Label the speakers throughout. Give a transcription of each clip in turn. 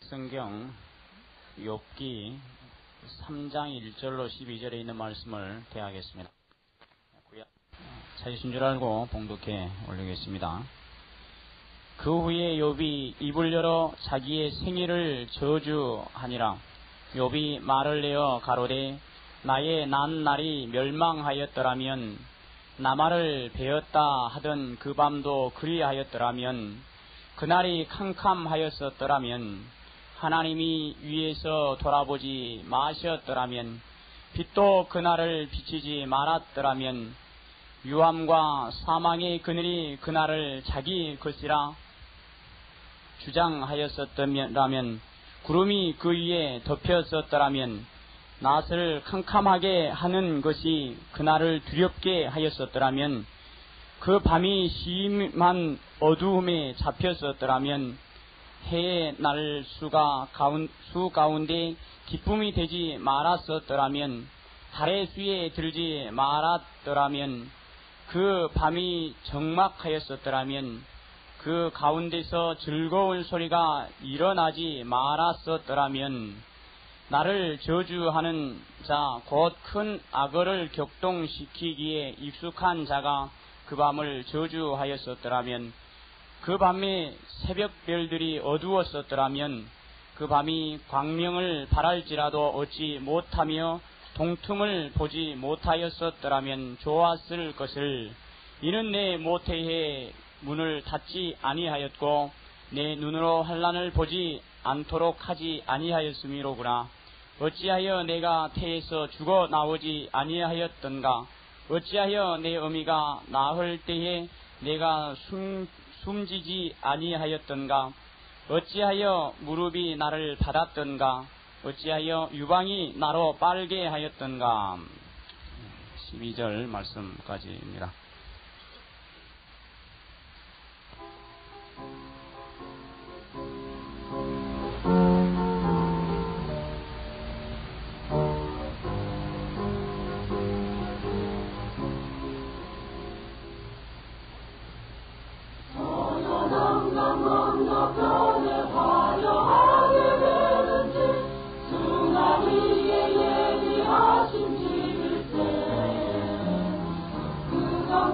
Speaker 1: 성경 욥기 3장 1절로 12절에 있는 말씀을 대하겠습니다. 찾으신 줄 알고 봉독해 올리겠습니다. 그 후에 욥이 입을 열어 자기의 생일을 저주하니라. 욥이 말을 내어 가로되 나의 난 날이 멸망하였더라면 나말을 베었다 하던 그 밤도 그리하였더라면 그날이 캄캄하였었더라면 하나님이 위에서 돌아보지 마셨더라면 빛도 그날을 비치지 말았더라면 유암과 사망의 그늘이 그날을 자기 것이라 주장하였었더라면 구름이 그 위에 덮였었더라면 낫을 캄캄하게 하는 것이 그날을 두렵게 하였었더라면 그 밤이 심한 어두움에 잡혔었더라면 해의 날 수 가운데 기쁨이 되지 말았었더라면 달의 수에 들지 말았더라면 그 밤이 적막하였었더라면 그 가운데서 즐거운 소리가 일어나지 말았었더라면 나를 저주하는 자 곧 큰 악어를 격동시키기에 익숙한 자가 그 밤을 저주하였었더라면 그 밤에 새벽별들이 어두웠었더라면 그 밤이 광명을 바랄지라도 얻지 못하며 동틈을 보지 못하였었더라면 좋았을 것을. 이는 내 모태의 문을 닫지 아니하였고 내 눈으로 환난을 보지 않도록 하지 아니하였음이로구나. 어찌하여 내가 태에서 죽어 나오지 아니하였던가. 어찌하여 내 어미가 낳을 때에 내가 숨지지 아니하였던가. 어찌하여 무릎이 나를 받았던가. 어찌하여 유방이 나로 빨게 하였던가. 12절 말씀까지입니다.
Speaker 2: 그가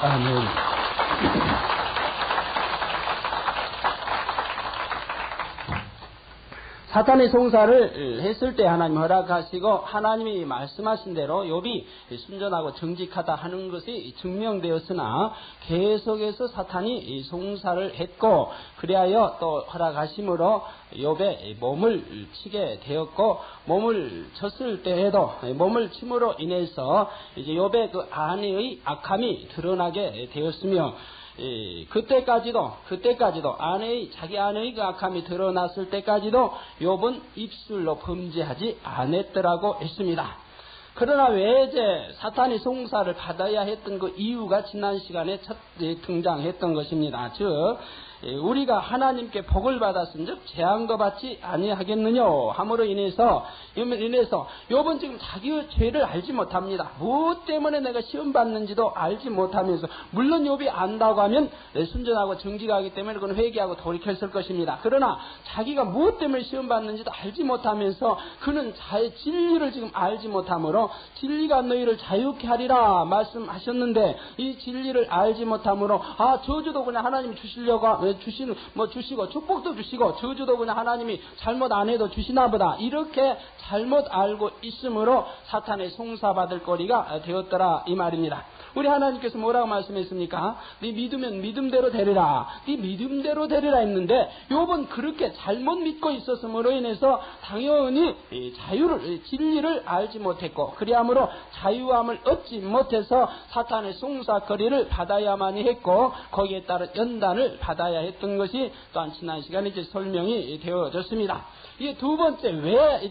Speaker 2: 아멘. 사탄의 송사를 했을 때 하나님 허락하시고 하나님이 말씀하신 대로 욥이 순전하고 정직하다 하는 것이 증명되었으나 계속해서 사탄이 송사를 했고 그리하여 또 허락하심으로 욥의 몸을 치게 되었고 몸을 쳤을 때에도 몸을 침으로 인해서 이제 욥의 그 아내의 악함이 드러나게 되었으며 그때까지도 자기 아내의 그 악함이 드러났을 때까지도 욥은 입술로 범죄하지 않았더라고 했습니다. 그러나 왜 이제 사탄이 송사를 받아야 했던 그 이유가 지난 시간에 첫 등장했던 것입니다. 즉 우리가 하나님께 복을 받았은즉 재앙도 받지 아니하겠느냐 함으로 인해서 욥은 지금 자기의 죄를 알지 못합니다. 무엇 때문에 내가 시험 받는지도 알지 못하면서 물론 욥이 안다고 하면 순전하고 정직하기 때문에 그건 회개하고 돌이켰을 것입니다. 그러나 자기가 무엇 때문에 시험 받는지도 알지 못하면서 그는 자의 진리를 지금 알지 못하므로 진리가 너희를 자유케 하리라 말씀하셨는데 이 진리를 알지 못하므로 저주도 그냥 하나님이 주시려고 주시고 축복도 주시고 저주도 그냥 하나님이 잘못 안 해도 주시나 보다 이렇게 잘못 알고 있으므로 사탄의 송사받을 거리가 되었더라 이 말입니다. 우리 하나님께서 뭐라고 말씀했습니까? 네 믿으면 믿음대로 되리라. 네 믿음대로 되리라 했는데 욥은 그렇게 잘못 믿고 있었음으로 인해서 당연히 진리를 알지 못했고 그리함으로 자유함을 얻지 못해서 사탄의 송사거리를 받아야만이 했고 거기에 따른 연단을 받아야 했던 것이 또한 지난 시간에 이제 설명이 되어졌습니다. 이게 두 번째 왜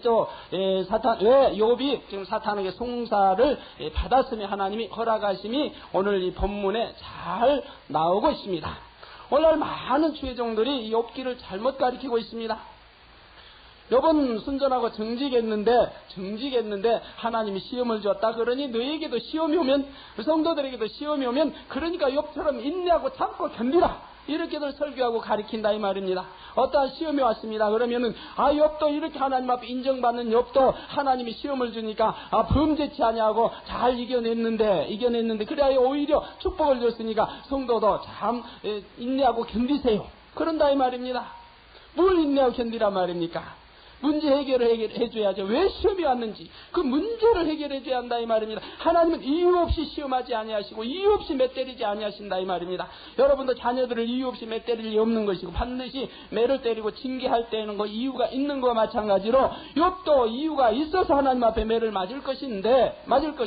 Speaker 2: 욥이 지금 사탄에게 송사를 받았으며 하나님이 허락하심이 오늘 이 본문에 잘 나오고 있습니다. 오늘 많은 주의종들이 이 욥기를 잘못 가리키고 있습니다. 욥은 순전하고 정직했는데 하나님이 시험을 주었다. 그러니 너에게도 시험이 오면 성도들에게도 시험이 오면 그러니까 욥처럼 인내하고 참고 견디라. 이렇게들 설교하고 가리킨다 이 말입니다. 어떠한 시험이 왔습니다. 그러면은 욥도 이렇게 하나님 앞에 인정받는 욥도 하나님이 시험을 주니까 범죄치 아니하고 잘 이겨냈는데 그래야 오히려 축복을 줬으니까 성도도 참 인내하고 견디세요. 그런다 이 말입니다. 뭘 인내하고 견디라 말입니까? 문제 해결을 해줘야죠. 왜 시험이 왔는지 그 문제를 해결해줘야 한다 이 말입니다. 하나님은 이유 없이 시험하지 아니하시고 이유 없이 맷때리지 아니하신다 이 말입니다. 여러분도 자녀들을 이유 없이 맷때릴 리 없는 것이고 반드시 매를 때리고 징계할 때에는 그 이유가 있는 것과 마찬가지로 욥도 이유가 있어서 하나님 앞에 매를 맞을 것인데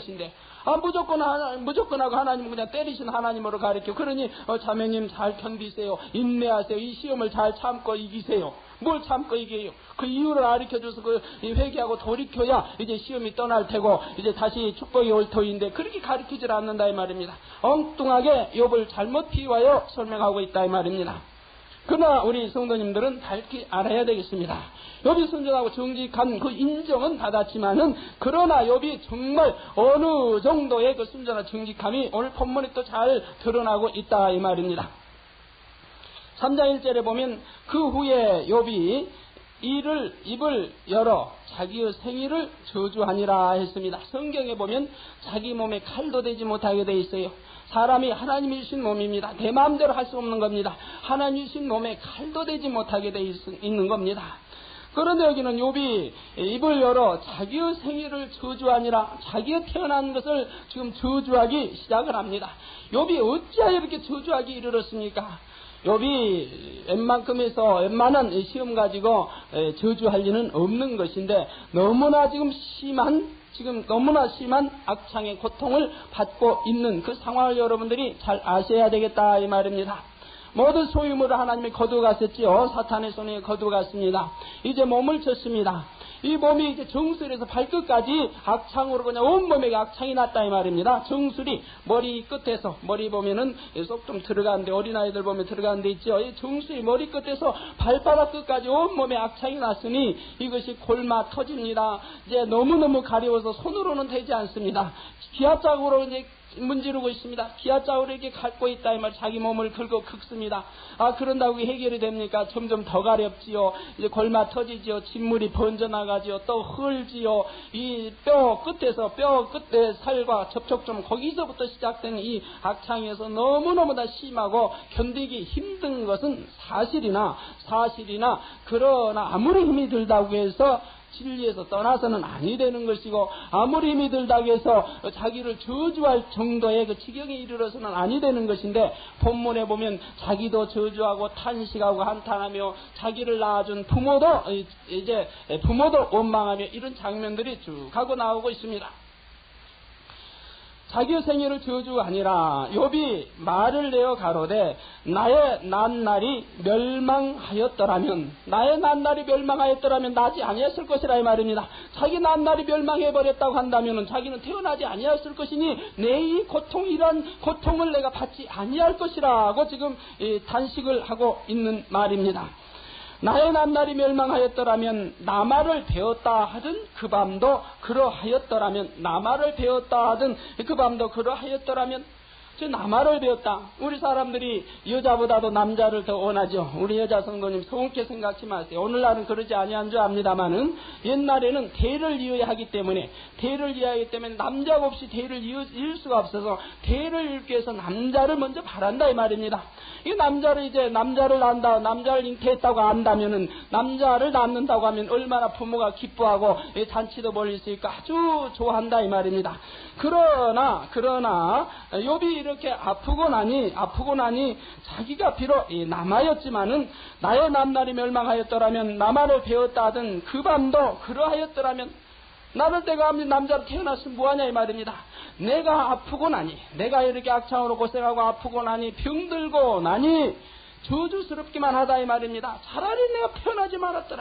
Speaker 2: 무조건 하고 하나님은 그냥 때리신 하나님으로 가르쳐. 그러니 자매님 잘 견디세요. 인내하세요. 이 시험을 잘 참고 이기세요. 뭘 참고 이겨요? 그 이유를 가르쳐줘서 회개하고 돌이켜야 이제 시험이 떠날 테고 이제 다시 축복이 올 터인데 그렇게 가르치질 않는다 이 말입니다. 엉뚱하게 욥을 잘못 비유하여 설명하고 있다 이 말입니다. 그러나 우리 성도님들은 밝히 알아야 되겠습니다. 욥이 순전하고 정직한 그 인정은 받았지만은 그러나 욥이 정말 어느 정도의 그 순전한 정직함이 오늘 본문에 또 잘 드러나고 있다 이 말입니다. 3장 1절에 보면 그 후에 욥이 입을 열어 자기의 생일을 저주하니라 했습니다. 성경에 보면 자기 몸에 칼도 대지 못하게 돼 있어요. 사람이 하나님이 주신 몸입니다. 내 마음대로 할 수 없는 겁니다. 하나님이 주신 몸에 칼도 대지 못하게 돼 있는 겁니다. 그런데 여기는 욥이 입을 열어 자기의 생일을 저주하니라 자기가 태어난 것을 지금 저주하기 시작을 합니다. 욥이 어찌하여 이렇게 저주하기 이르렀습니까? 욥이 웬만한 시험 가지고 저주할 리는 없는 것인데 너무나 심한 악창의 고통을 받고 있는 그 상황을 여러분들이 잘 아셔야 되겠다 이 말입니다. 모든 소유물을 하나님이 거두어갔었지요. 사탄의 손에 거두어갔습니다. 이제 몸을 쳤습니다. 이 몸이 이제 정수리에서 발끝까지 악창으로 그냥 온몸에 악창이 났다 이 말입니다. 정수리 머리 끝에서 머리 보면은 쏙 좀 들어가는데 어린아이들 보면 들어가는 데 있죠. 이 정수리 머리 끝에서 발바닥 끝까지 온몸에 악창이 났으니 이것이 골마 터집니다. 이제 너무너무 가려워서 손으로는 되지 않습니다. 기압작으로 이제 문지르고 있습니다. 기아짜오를 이렇게 갖고 있다 이 말, 자기 몸을 긁어 긁습니다. 그런다고 해결이 됩니까? 점점 더 가렵지요. 이제 골마 터지지요. 진물이 번져나가지요. 또 흘지요. 이 뼈 끝에 살과 접촉점 거기서부터 시작된 이 악창에서 너무너무 다 심하고 견디기 힘든 것은 사실이나 그러나 아무리 힘이 들다고 해서 진리에서 떠나서는 아니 되는 것이고, 아무리 힘이 들다고 해서 자기를 저주할 정도의 그 지경에 이르러서는 아니 되는 것인데, 본문에 보면 자기도 저주하고 탄식하고 한탄하며 자기를 낳아준 부모도 원망하며 이런 장면들이 쭉 하고 나오고 있습니다. 자기의 생애를 저주가 아니라 욥이 말을 내어 가로되 나의 낱날이 멸망하였더라면 나지 아니었을 것이라 이 말입니다. 자기 낱날이 멸망해버렸다고 한다면 자기는 태어나지 아니었을 것이니 내 이 고통이란 고통을 내가 받지 아니할 것이라고 지금 단식을 하고 있는 말입니다. 나의 낱날이 멸망하였더라면 나말을 배웠다 하든 그 밤도 그러하였더라면 저 나말을 배웠다. 우리 사람들이 여자보다도 남자를 더 원하죠. 우리 여자 성도님 성롭게 생각지 마세요. 오늘날은 그러지 아니한 줄 압니다만은 옛날에는 대를 이어야 하기 때문에 남자가 없이 대를 이을 수가 없어서 대를 이루기 위해서 남자를 먼저 바란다 이 말입니다. 이 남자를 잉태했다고 안다면은 남자를 낳는다고 하면 얼마나 부모가 기뻐하고 잔치도 벌릴 수 있고 아주 좋아한다 이 말입니다. 그러나 욥이 이렇게 아프고 나니 자기가 비록 남아였지만은 나의 낱날이 멸망하였더라면 나만을 배웠다 하든 그 밤도 그러하였더라면 나를 내가 남자로 태어났으면 뭐하냐 이 말입니다. 내가 아프고 나니, 내가 이렇게 악창으로 고생하고 아프고 나니, 병들고 나니 저주스럽기만 하다 이 말입니다. 차라리 내가 태어나지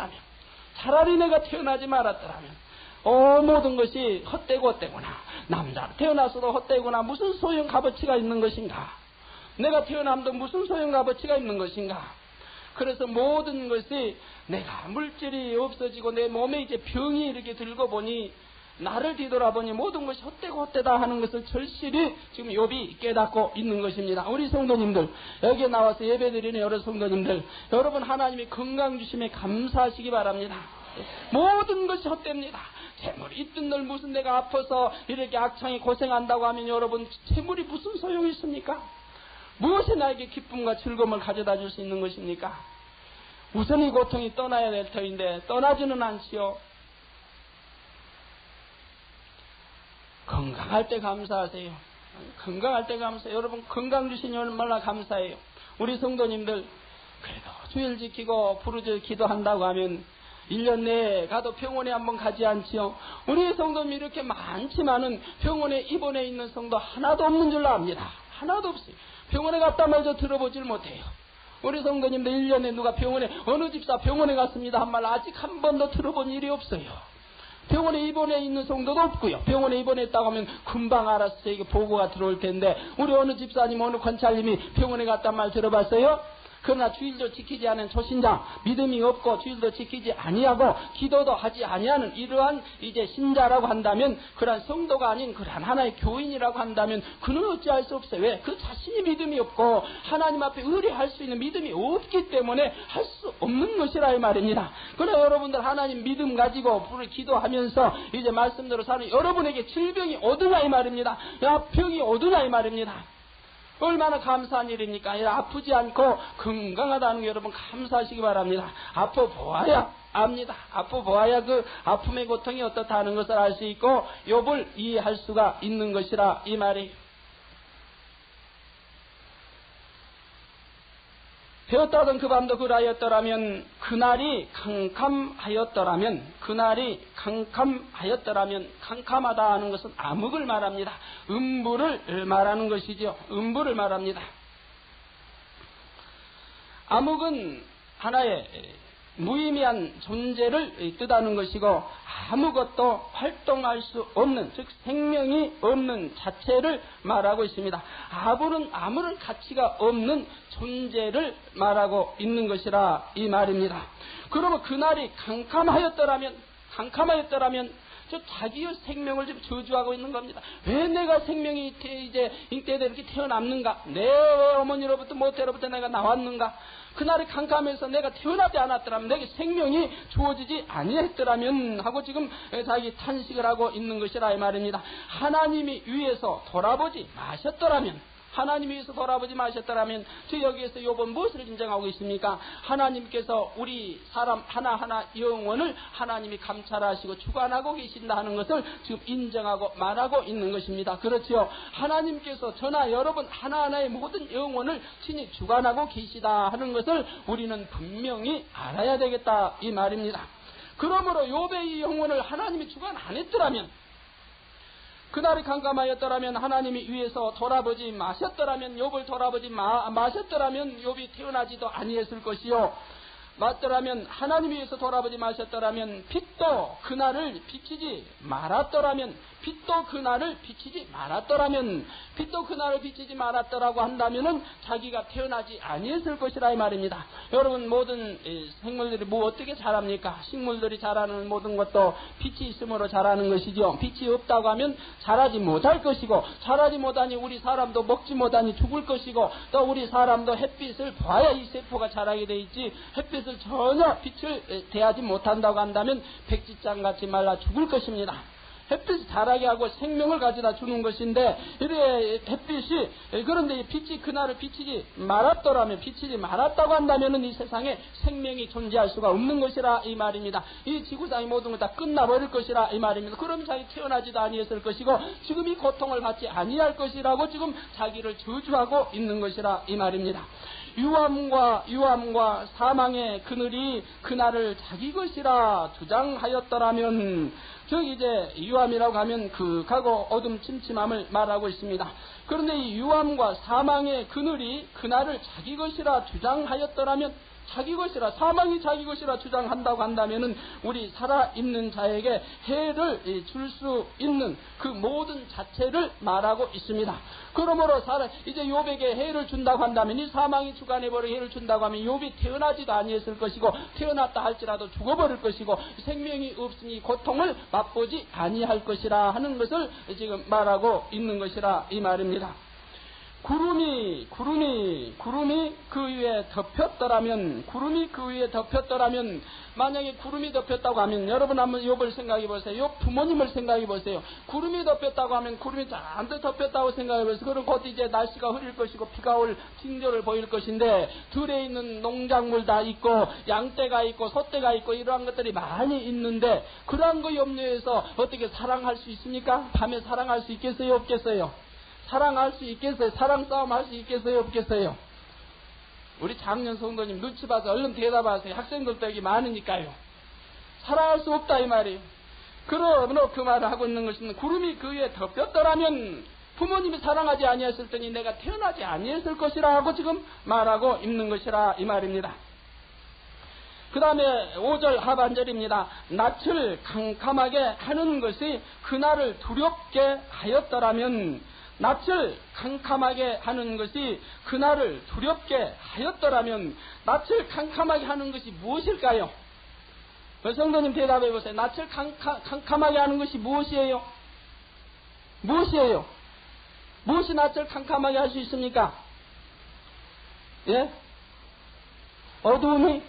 Speaker 2: 말았더라면 모든 것이 헛되구나. 남자로 태어나서도 헛되구나. 무슨 소용 값어치가 있는 것인가? 내가 태어남도 무슨 소용 값어치가 있는 것인가? 그래서 모든 것이 내가 물질이 없어지고 내 몸에 이제 병이 이렇게 들고 보니 나를 뒤돌아보니 모든 것이 헛되다 하는 것을 절실히 지금 욥이 깨닫고 있는 것입니다. 우리 성도님들, 여기에 나와서 예배드리는 여러 성도님들, 여러분 하나님이 건강 주심에 감사하시기 바랍니다. 모든 것이 헛됩니다. 재물이 있든 늘 무슨 내가 아파서 이렇게 악창이 고생한다고 하면 여러분 재물이 무슨 소용이 있습니까? 무엇이 나에게 기쁨과 즐거움을 가져다 줄 수 있는 것입니까? 우선 이 고통이 떠나야 될 터인데 떠나지는 않지요. 건강할 때 감사하세요. 여러분 건강 주시니 얼마나 감사해요. 우리 성도님들 그래도 주일 지키고 부르짖어 기도한다고 하면 1년 내에 가도 병원에 한번 가지 않지요. 우리 성도님 이렇게 많지만은 병원에 입원해 있는 성도 하나도 없는 줄로 압니다. 하나도 없어요. 병원에 갔다 말도 들어보질 못해요. 우리 성도님들 1년에 누가 어느 집사 병원에 갔습니다 한 말 아직 한 번도 들어본 일이 없어요. 병원에 입원해 있는 성도도 없고요. 병원에 입원했다고 하면 금방 알아서 이게 보고가 들어올 텐데 우리 어느 집사님 어느 권찰님이 병원에 갔단 말 들어봤어요? 그러나 주일도 지키지 않은 초신자, 믿음이 없고 주일도 지키지 아니하고 기도도 하지 아니하는 이러한 이제 신자라고 한다면, 그러한 성도가 아닌 그러한 하나의 교인이라고 한다면 그는 어찌할 수 없어요. 왜? 그 자신이 믿음이 없고 하나님 앞에 의뢰할 수 있는 믿음이 없기 때문에 할 수 없는 것이라 이 말입니다. 그러나 여러분들 하나님 믿음 가지고 불을 기도하면서 이제 말씀대로 사는 여러분에게 질병이 오드냐 이 말입니다. 병이 오드냐 이 말입니다. 얼마나 감사한 일입니까? 아프지 않고 건강하다는 게 여러분 감사하시기 바랍니다. 아파 보아야 압니다. 아파 보아야 그 아픔의 고통이 어떻다는 것을 알 수 있고 욥을 이해할 수가 있는 것이라 이 말이에요. 배웠다던 그 밤도 그라였더라면 그날이 캄캄하였더라면 캄캄하다 하는 것은 암흑을 말합니다. 음부를 말하는 것이죠. 음부를 말합니다. 암흑은 하나의 무의미한 존재를 뜻하는 것이고 아무것도 활동할 수 없는, 즉 생명이 없는 자체를 말하고 있습니다. 아무런 가치가 없는 존재를 말하고 있는 것이라 이 말입니다. 그러면 그날이 캄캄하였더라면 저 자기의 생명을 지금 저주하고 있는 겁니다. 왜 내가 생명이 이제 인때에 이렇게 태어났는가? 내 어머니로부터 모태로부터 내가 나왔는가? 그날이 캄캄해서 내가 태어나지 않았더라면, 내게 생명이 주어지지 아니했더라면 하고 지금 자기 탄식을 하고 있는 것이라 이 말입니다. 하나님이 위에서 돌아보지 마셨더라면, 하나님 위에서 돌아보지 마셨더라면, 저 여기에서 욥은 무엇을 인정하고 있습니까? 하나님께서 우리 사람 하나하나 영혼을 하나님이 감찰하시고 주관하고 계신다 하는 것을 지금 인정하고 말하고 있는 것입니다. 그렇죠. 하나님께서 저나 여러분 하나하나의 모든 영혼을 친히 주관하고 계시다 하는 것을 우리는 분명히 알아야 되겠다 이 말입니다. 그러므로 욥의 이 영혼을 하나님이 주관 안 했더라면, 그날이 캄캄하였더라면, 하나님이 위에서 돌아보지 마셨더라면, 욥을 돌아보지 마셨더라면 욥이 태어나지도 아니했을 것이요, 맞더라면 하나님이 위해서 돌아보지 마셨더라면, 빛도 그날을 비치지 말았더라면, 빛도 그날을 비치지 말았더라면, 빛도 그날을 비치지 말았더라고 한다면은 자기가 태어나지 아니했을 것이라 이 말입니다. 여러분, 모든 생물들이 뭐 어떻게 자랍니까? 식물들이 자라는 모든 것도 빛이 있으므로 자라는 것이죠. 빛이 없다고 하면 자라지 못할 것이고, 자라지 못하니 우리 사람도 먹지 못하니 죽을 것이고, 또 우리 사람도 햇빛을 봐야 이 세포가 자라게 돼 있지, 햇빛을 전혀 빛을 대하지 못한다고 한다면 백지장같이 말라 죽을 것입니다. 햇빛이 자라게 하고 생명을 가져다 주는 것인데, 이래 햇빛이, 그런데 이 빛이 그날을 비치지 말았다고 한다면은 이 세상에 생명이 존재할 수가 없는 것이라 이 말입니다. 이 지구상의 모든 것 다 끝나버릴 것이라 이 말입니다. 그럼 자기 태어나지도 아니했을 것이고, 지금 이 고통을 받지 아니할 것이라고 지금 자기를 저주하고 있는 것이라 이 말입니다. 유암과 사망의 그늘이 그날을 자기 것이라 주장하였더라면, 즉 이제 유암이라고 하면 극하고 어둠 침침함을 말하고 있습니다. 그런데 이 유암과 사망의 그늘이 그날을 자기 것이라 주장하였더라면, 자기 것이라, 사망이 자기 것이라 주장한다고 한다면은 우리 살아있는 자에게 해를 줄 수 있는 그 모든 자체를 말하고 있습니다. 그러므로 이제 욥에게 해를 준다고 한다면, 이 사망이 주관해버려 해를 준다고 하면 욥이 태어나지도 아니했을 것이고, 태어났다 할지라도 죽어버릴 것이고, 생명이 없으니 고통을 맛보지 아니할 것이라 하는 것을 지금 말하고 있는 것이라 이 말입니다. 구름이 그 위에 덮였더라면, 만약에 구름이 덮였다고 하면, 여러분 한번 욥을 생각해 보세요. 욥 부모님을 생각해 보세요. 구름이 덮였다고 하면, 구름이 잔뜩 덮였다고 생각해 보세요. 그럼 곧 이제 날씨가 흐릴 것이고 비가 올 징조를 보일 것인데, 들에 있는 농작물 다 있고 양떼가 있고 소떼가 있고 이러한 것들이 많이 있는데, 그러한 거 염려해서 어떻게 사랑할 수 있습니까? 밤에 사랑할 수 있겠어요, 없겠어요? 사랑할 수 있겠어요? 사랑 싸움 할 수 있겠어요, 없겠어요? 우리 작년 성도님 눈치 봐서 얼른 대답하세요. 학생들도 여기 많으니까요. 사랑할 수 없다 이 말이에요. 그러므로 그 말을 하고 있는 것은, 구름이 그 위에 덮였더라면 부모님이 사랑하지 아니했을 때니 내가 태어나지 아니했을 것이라 하고 지금 말하고 있는 것이라 이 말입니다. 그 다음에 5절 하반절입니다. 낯을 캄캄하게 하는 것이 그날을 두렵게 하였더라면, 낯을 캄캄하게 하는 것이 그날을 두렵게 하였더라면, 낯을 캄캄하게 하는 것이 무엇일까요? 성도님 대답해 보세요. 낯을 캄캄하게 하는 것이 무엇이에요? 무엇이에요? 무엇이 낯을 캄캄하게 할 수 있습니까? 예? 어두움이?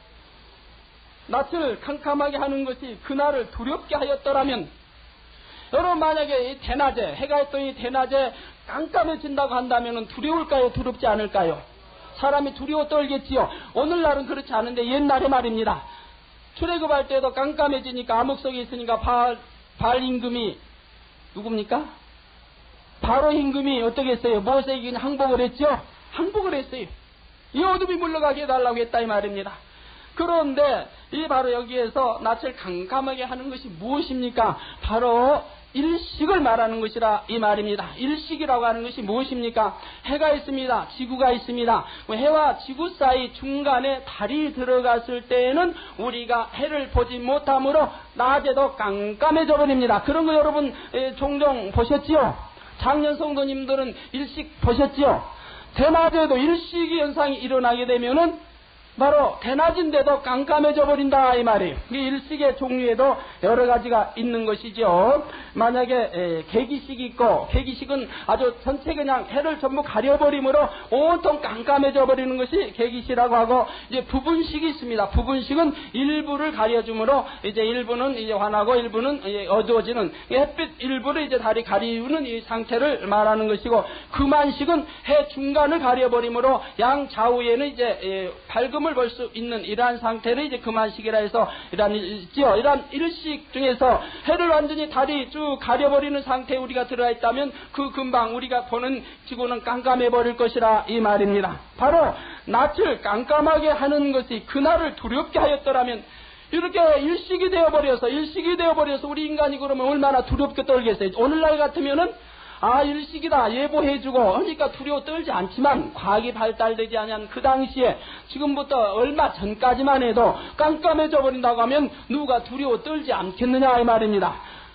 Speaker 2: 낯을 캄캄하게 하는 것이 그날을 두렵게 하였더라면, 여러분 만약에 이 대낮에, 해가 떠 이 대낮에 깜깜해진다고 한다면 두려울까요? 두렵지 않을까요? 사람이 두려워 떨겠지요. 오늘날은 그렇지 않은데 옛날에 말입니다. 출애굽할 때도 깜깜해지니까 암흑 속에 있으니까 바알 임금이 누굽니까? 바로 임금이 어떻게 했어요? 모세에게 항복을 했죠? 항복을 했어요. 이 어둠이 물러가게 해달라고 했다 이 말입니다. 그런데 이 바로 여기에서 낯을 캄캄하게 하는 것이 무엇입니까? 바로 일식을 말하는 것이라 이 말입니다. 일식이라고 하는 것이 무엇입니까? 해가 있습니다. 지구가 있습니다. 해와 지구 사이 중간에 달이 들어갔을 때에는 우리가 해를 보지 못하므로 낮에도 깜깜해져 버립니다. 그런 거 여러분 종종 보셨지요? 작년 성도님들은 일식 보셨지요? 대낮에도 일식이 현상이 일어나게 되면은 바로 대낮인데도 깜깜해져 버린다 이 말이에요. 이 일식의 종류에도 여러 가지가 있는 것이죠. 만약에 개기식이 있고, 개기식은 아주 전체 그냥 해를 전부 가려버림으로 온통 깜깜해져 버리는 것이 개기식이라고 하고, 이제 부분식이 있습니다. 부분식은 일부를 가려주므로 이제 일부는 이제 환하고 일부는 어두워지는, 햇빛 일부를 이제 달이 가리우는 이 상태를 말하는 것이고, 금한식은 해 중간을 가려버림으로 양 좌우에는 이제 밝음을 볼 수 있는 이러한 상태를 이제 금한식이라 해서 이러한 일식 중에서 해를 완전히 달이 쭉 가려버리는 상태에 우리가 들어가 있다면 그 금방 우리가 보는 지구는 깜깜해 버릴 것이라 이 말입니다. 바로 낯을 깜깜하게 하는 것이 그날을 두렵게 하였더라면, 이렇게 일식이 되어버려서 우리 인간이 그러면 얼마나 두렵게 떨겠어요. 오늘날 같으면은 일식이다 예보해주고 그러니까 두려워 떨지 않지만, 과학이 발달되지 않은 그 당시에 지금부터 얼마 전까지만 해도 깜깜해져 버린다고 하면 누가 두려워 떨지 않겠느냐 이 말입니다.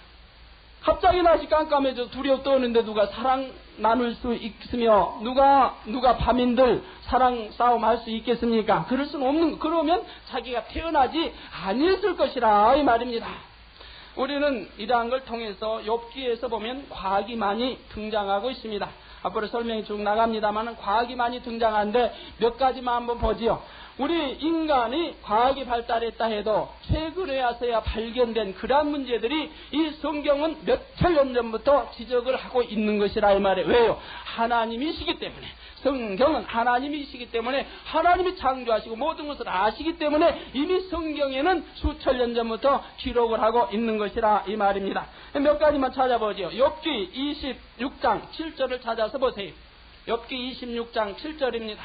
Speaker 2: 갑자기 낮이 깜깜해져 두려워 떠는데 누가 사랑 나눌 수 있으며 누가 밤인들 사랑 싸움 할 수 있겠습니까? 그럴 수는 없는, 그러면 자기가 태어나지 아니었을 것이라 이 말입니다. 우리는 이러한 걸 통해서 욥기에서 보면 과학이 많이 등장하고 있습니다. 앞으로 설명이 쭉 나갑니다만 과학이 많이 등장하는데 몇 가지만 한번 보지요. 우리 인간이 과학이 발달했다 해도 최근에 와서야 발견된 그러한 문제들이 이 성경은 몇 천년 전부터 지적을 하고 있는 것이라 이 말이에요. 왜요? 하나님이시기 때문에. 성경은 하나님이시기 때문에, 하나님이 창조하시고 모든 것을 아시기 때문에 이미 성경에는 수천 년 전부터 기록을 하고 있는 것이라 이 말입니다. 몇 가지만 찾아보죠. 욥기 26장 7절을 찾아서 보세요. 욥기 26장 7절입니다.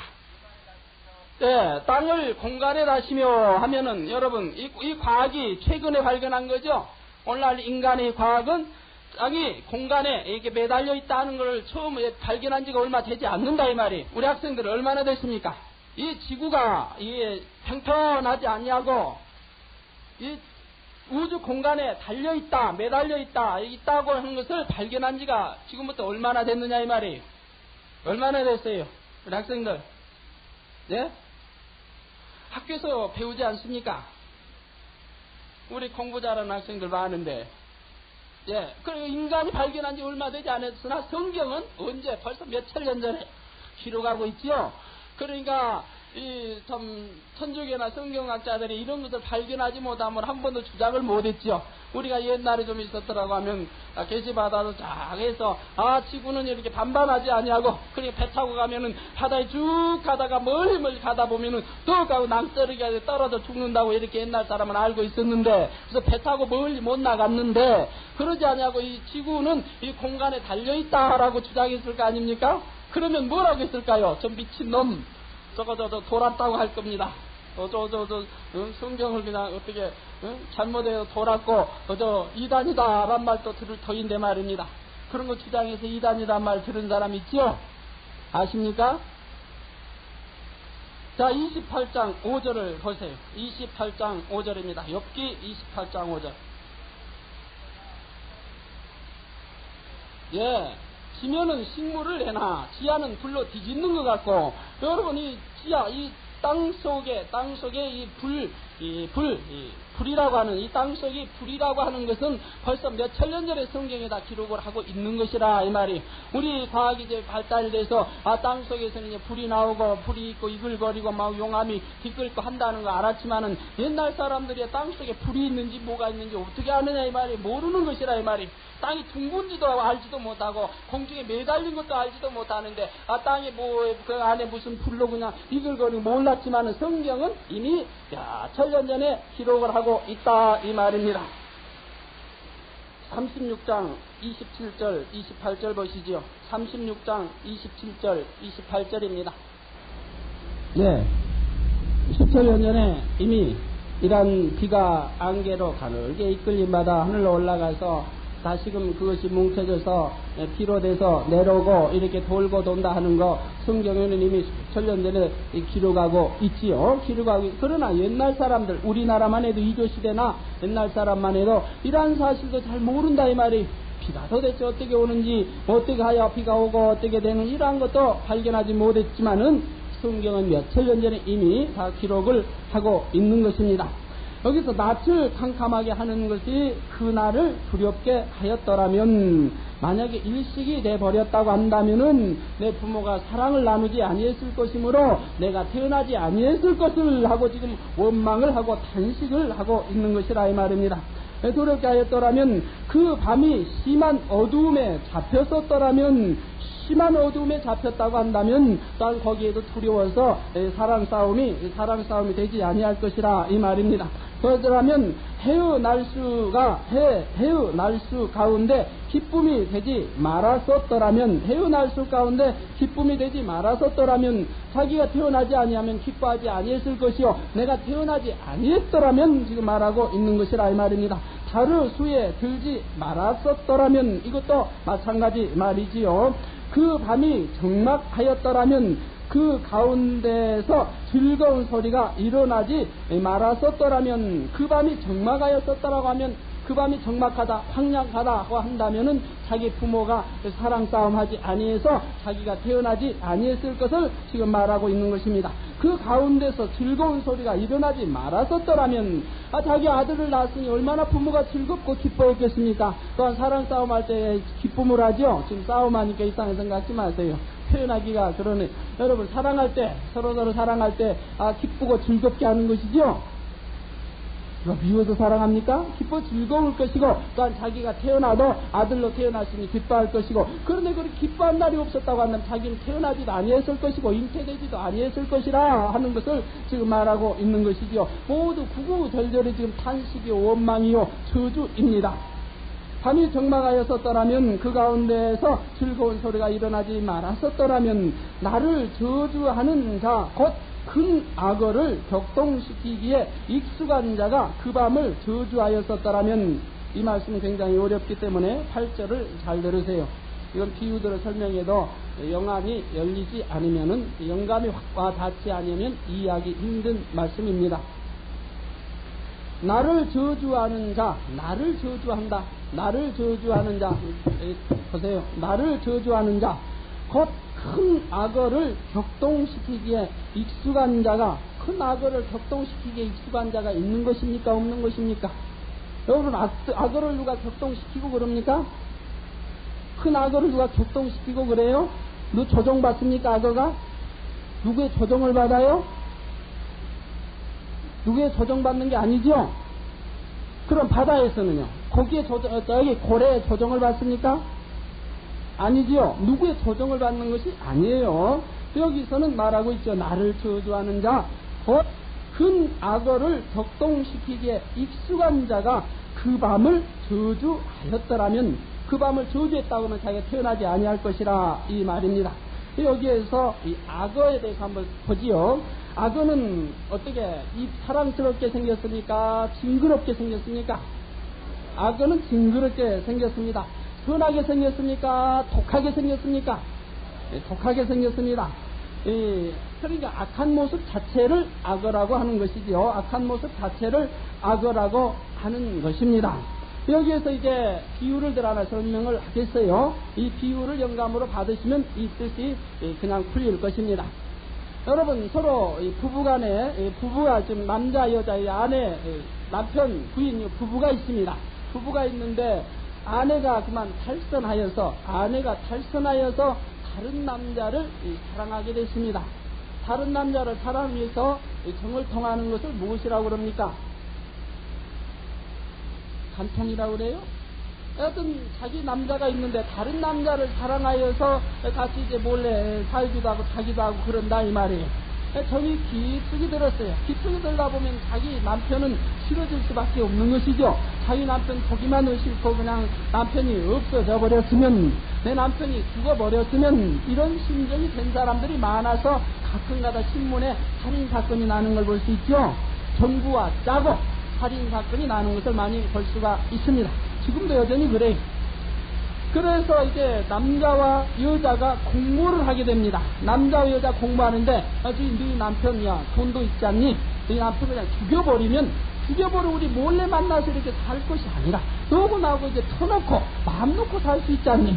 Speaker 2: 네, 땅을 공간에 다시며 하면은 여러분 이 과학이 최근에 발견한 거죠. 오늘날 인간의 과학은 땅이 공간에 이렇게 매달려 있다는 걸 처음에 발견한 지가 얼마 되지 않는다 이 말이. 우리 학생들 얼마나 됐습니까? 이 지구가 이게 평평하지 않냐고, 이 우주 공간에 달려 있다, 매달려 있다고 하는 것을 발견한 지가 지금부터 얼마나 됐느냐 이 말이에요. 얼마나 됐어요, 우리 학생들? 네? 학교에서 배우지 않습니까? 우리 공부 잘하는 학생들 많은데, 예, 그리고 인간이 발견한 지 얼마 되지 않았으나 성경은 언제 벌써 몇천 년 전에 기록하고 있지요. 그러니까 참 천주교나 성경학자들이 이런 것을 발견하지 못하면 한 번도 주장을 못했죠. 우리가 옛날에 좀 있었더라고 하면 게시바다도 쫙 해서 지구는 이렇게 반반하지 아니하고, 그러니까 배 타고 가면은 바다에 쭉 가다가 멀리 가다 보면은 또 가고 낭떠러기에 떨어져 죽는다고 이렇게 옛날 사람은 알고 있었는데, 그래서 배 타고 멀리 못 나갔는데, 그러지 아니하고 이 지구는 이 공간에 달려 있다라고 주장했을 거 아닙니까? 그러면 뭐라고 했을까요? 저 미친놈, 저거 돌았다고 할 겁니다. 성경을 그냥 어떻게 잘못해서 돌았고 이단이다란 말도 들을 터인데 말입니다. 그런 거 주장해서 이단이란 말 들은 사람 있죠? 아십니까? 자, 28장 5절을 보세요. 28장 5절입니다. 욥기 28장 5절. 예, 지면은 식물을 내나 지하는 불로 뒤집는 것 같고, 여러분 이 지하, 이 땅 속에 불이라고 하는, 이 땅 속이 불이라고 하는 것은 벌써 몇 천 년 전에 성경에다 기록을 하고 있는 것이라 이 말이. 우리 과학이 이제 발달돼서 땅 속에서는 이제 불이 나오고 불이 있고 이글거리고 막 용암이 뒤끓고 한다는 거 알았지만은, 옛날 사람들이 땅 속에 불이 있는지 뭐가 있는지 어떻게 아느냐 이 말이. 모르는 것이라 이 말이. 땅이 둥근지도 알지도 못하고 공중에 매달린 것도 알지도 못하는데 땅이 그 안에 무슨 불로 그냥 이글거리고 몰랐지만은 성경은 이미 천년 전에 기록을 하고 있다 이 말입니다. 36장 27절 28절 보시지요. 36장 27절 28절입니다. 예, 수천년 전에 이미 이런 비가 안개로 가늘게 이끌린 바다 하늘로 올라가서 다시금 그것이 뭉쳐져서 피로 돼서 내려오고 이렇게 돌고 돈다 하는 거 성경에는 이미 수천년 전에 기록하고 있지요. 그러나 옛날 사람들, 우리나라만 해도 이조시대나 옛날 사람만 해도 이러한 사실도 잘 모른다 이 말이. 비가 도대체 어떻게 오는지, 어떻게 하여 비가 오고 어떻게 되는 이러한 것도 발견하지 못했지만은 성경은 몇 천년 전에 이미 다 기록을 하고 있는 것입니다. 여기서 낯을 캄캄하게 하는 것이 그날을 두렵게 하였더라면, 만약에 일식이 돼버렸다고 한다면은 내 부모가 사랑을 나누지 아니했을 것이므로 내가 태어나지 아니했을 것을 하고 지금 원망을 하고 탄식을 하고 있는 것이라 이 말입니다. 두렵게 하였더라면, 그 밤이 심한 어두움에 잡혔었더라면, 심한 어두움에 잡혔다고 한다면 또한 거기에도 두려워서 사랑 싸움이 되지 아니할 것이라 이 말입니다. 그러면 해의 날수 가운데 기쁨이 되지 말았었더라면, 해의 날수 가운데 기쁨이 되지 말았었더라면, 자기가 태어나지 아니하면 기뻐하지 아니했을 것이요, 내가 태어나지 아니했더라면 지금 말하고 있는 것이라 이 말입니다. 달의 수에 들지 말았었더라면, 이것도 마찬가지 말이지요. 그 밤이 적막하였더라면, 그 가운데서 즐거운 소리가 일어나지 말았었더라면, 그 밤이 적막하였었더라고 하면, 그 밤이 적막하다, 황량하다고 한다면은 자기 부모가 사랑 싸움하지 아니해서 자기가 태어나지 아니했을 것을 지금 말하고 있는 것입니다. 그 가운데서 즐거운 소리가 일어나지 말았었더라면, 자기 아들을 낳았으니 얼마나 부모가 즐겁고 기뻐했겠습니까? 또한 사랑 싸움할 때 기쁨을 하죠. 지금 싸움하니까 이상하게 생각하지 마세요. 표현하기가 그러네. 여러분, 사랑할 때, 서로서로 사랑할 때 기쁘고 즐겁게 하는 것이죠. 미워서 사랑합니까? 기뻐 즐거울 것이고, 또한 자기가 태어나도 아들로 태어났으니 기뻐할 것이고, 그런데 그렇게 기뻐한 날이 없었다고 한다면 자기는 태어나지도 아니했을 것이고 잉태되지도 아니했을 것이라 하는 것을 지금 말하고 있는 것이죠. 모두 구구절절히 지금 탄식이요, 원망이요, 저주입니다. 밤이 적막하였었더라면, 그 가운데에서 즐거운 소리가 일어나지 말았었더라면, 나를 저주하는 자, 곧 큰 악어를 격동시키기에 익숙한 자가 그 밤을 저주하였었더라면, 이 말씀은 굉장히 어렵기 때문에 8절을 잘 들으세요. 이건 비유들을 설명해도 영안이 열리지 않으면은, 영감이 확 닿지 않으면 이해하기 힘든 말씀입니다. 나를 저주하는 자, 나를 저주한다. 나를 저주하는 자, 보세요. 나를 저주하는 자, 곧 큰 악어를 격동시키기에 익숙한 자가, 큰 악어를 격동시키기에 익숙한 자가 있는 것입니까? 없는 것입니까? 여러분, 악어를 누가 격동시키고 그럽니까? 큰 악어를 누가 격동시키고 그래요? 너 조종받습니까? 악어가? 누구의 조종을 받아요? 누구의 조종받는 게 아니죠? 그럼 바다에서는요? 거기에 여기 고래의 조종을 받습니까? 아니지요. 누구의 조종을 받는 것이 아니에요. 여기서는 말하고 있죠. 나를 저주하는 자, 곧 큰 악어를 격동시키기에 익숙한 자가 그 밤을 저주하였더라면, 그 밤을 저주했다고 하면 자기가 태어나지 아니할 것이라 이 말입니다. 여기에서 이 악어에 대해서 한번 보지요. 악어는 어떻게 사랑스럽게 생겼습니까? 징그럽게 생겼습니까? 악어는 징그럽게 생겼습니다. 선하게 생겼습니까? 독하게 생겼습니까? 독하게 생겼습니다. 그러니까 악한 모습 자체를 악어라고 하는 것이지요. 악한 모습 자체를 악어라고 하는 것입니다. 여기에서 이제 비유를 들 하나 설명을 하겠어요. 이 비유를 영감으로 받으시면 이 뜻이 그냥 풀릴 것입니다. 여러분, 서로 부부간에, 부부가 지금 남자, 여자, 아내, 남편, 부인, 부부가 있습니다. 부부가 있는데 아내가 탈선하여서 다른 남자를 사랑하게 됐습니다. 다른 남자를 사랑하기 위해서 정을 통하는 것을 무엇이라고 그럽니까? 간통이라고 그래요? 어떤 자기 남자가 있는데 다른 남자를 사랑하여서 같이 이제 몰래 살기도 하고 자기도 하고 그런다 이 말이에요. 정이 깊숙이 들었어요. 깊숙이 들다 보면 자기 남편은 싫어질 수밖에 없는 것이죠. 자기 남편 보기만 싫고 그냥 남편이 없어져 버렸으면, 내 남편이 죽어버렸으면, 이런 심정이 된 사람들이 많아서 가끔가다 신문에 살인사건이 나는 걸 볼 수 있죠. 정부와 짜고 살인사건이 나는 것을 많이 볼 수가 있습니다. 지금도 여전히 그래요. 그래서 이제 남자와 여자가 공모를 하게 됩니다. 남자와 여자 공모하는데, 네 남편이야 돈도 있지 않니? 네 남편을 그냥 죽여버리고 우리 몰래 만나서 이렇게 살 것이 아니라 너하고 나하고 이제 터놓고 마음 놓고 살 수 있지 않니?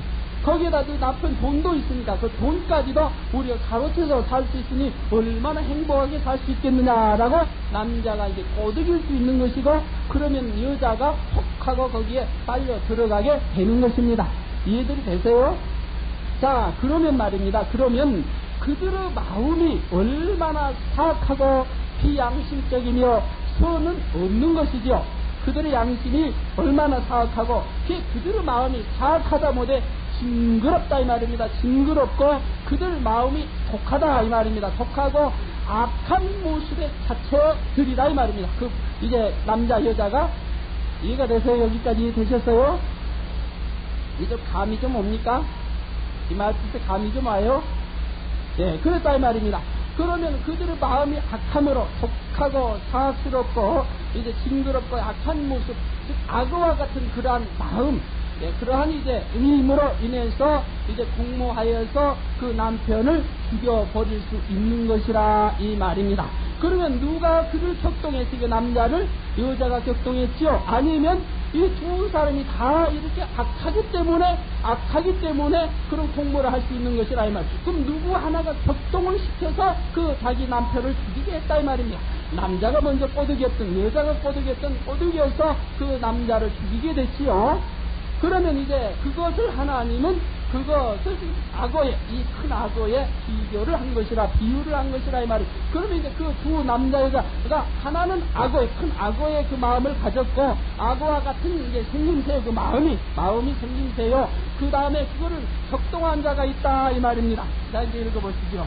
Speaker 2: 거기에다도 남편 돈도 있으니까 그 돈까지도 우리가 가로채서 살 수 있으니 얼마나 행복하게 살 수 있겠느냐라고 남자가 이제 꼬드길 수 있는 것이고, 그러면 여자가 혹 하고 거기에 빨려 들어가게 되는 것입니다. 이해들이 되세요? 자, 그러면 말입니다. 그러면 그들의 마음이 얼마나 사악하고 비양심적이며 선은 없는 것이죠. 그들의 양심이 얼마나 사악하고 그들의 마음이 사악하다 못해 징그럽다 이 말입니다. 징그럽고 그들 마음이 독하다 이 말입니다. 독하고 악한 모습의 자체들이다 이 말입니다. 이제 남자 여자가 이해가 되세요? 여기까지 되셨어요? 이제 감이 좀 옵니까? 이 말씀 때 감이 좀 와요? 예, 그랬다 이 말입니다. 그러면 그들의 마음이 악함으로 독하고 사악스럽고 이제 징그럽고 악한 모습, 즉 악어와 같은 그러한 마음, 예, 그러한 이제 의임으로 인해서 이제 공모하여서 그 남편을 죽여버릴 수 있는 것이라 이 말입니다. 그러면 누가 그를 격동했지? 그 남자를 여자가 격동했지요? 아니면 이 두 사람이 다 이렇게 악하기 때문에 그런 공모를 할 수 있는 것이라 이 말. 그럼 누구 하나가 격동을 시켜서 그 자기 남편을 죽이게 했다 이 말입니다. 남자가 먼저 꼬드겼든 여자가 꼬드겨서 그 남자를 죽이게 됐지요. 그러면 이제 그것을 하나님은 그것을 악어의, 이 큰 악어의 비교를 한 것이라, 비유를 한 것이라 이 말이. 그러면 이제 그 두 남자 여자가 하나는 악어의, 큰 악어의 그 마음을 가졌고, 악어와 같은 이제 생김새의 그 마음이 생김새요. 그 다음에 그거를 격동한 자가 있다 이 말입니다. 자, 이제 읽어보시죠.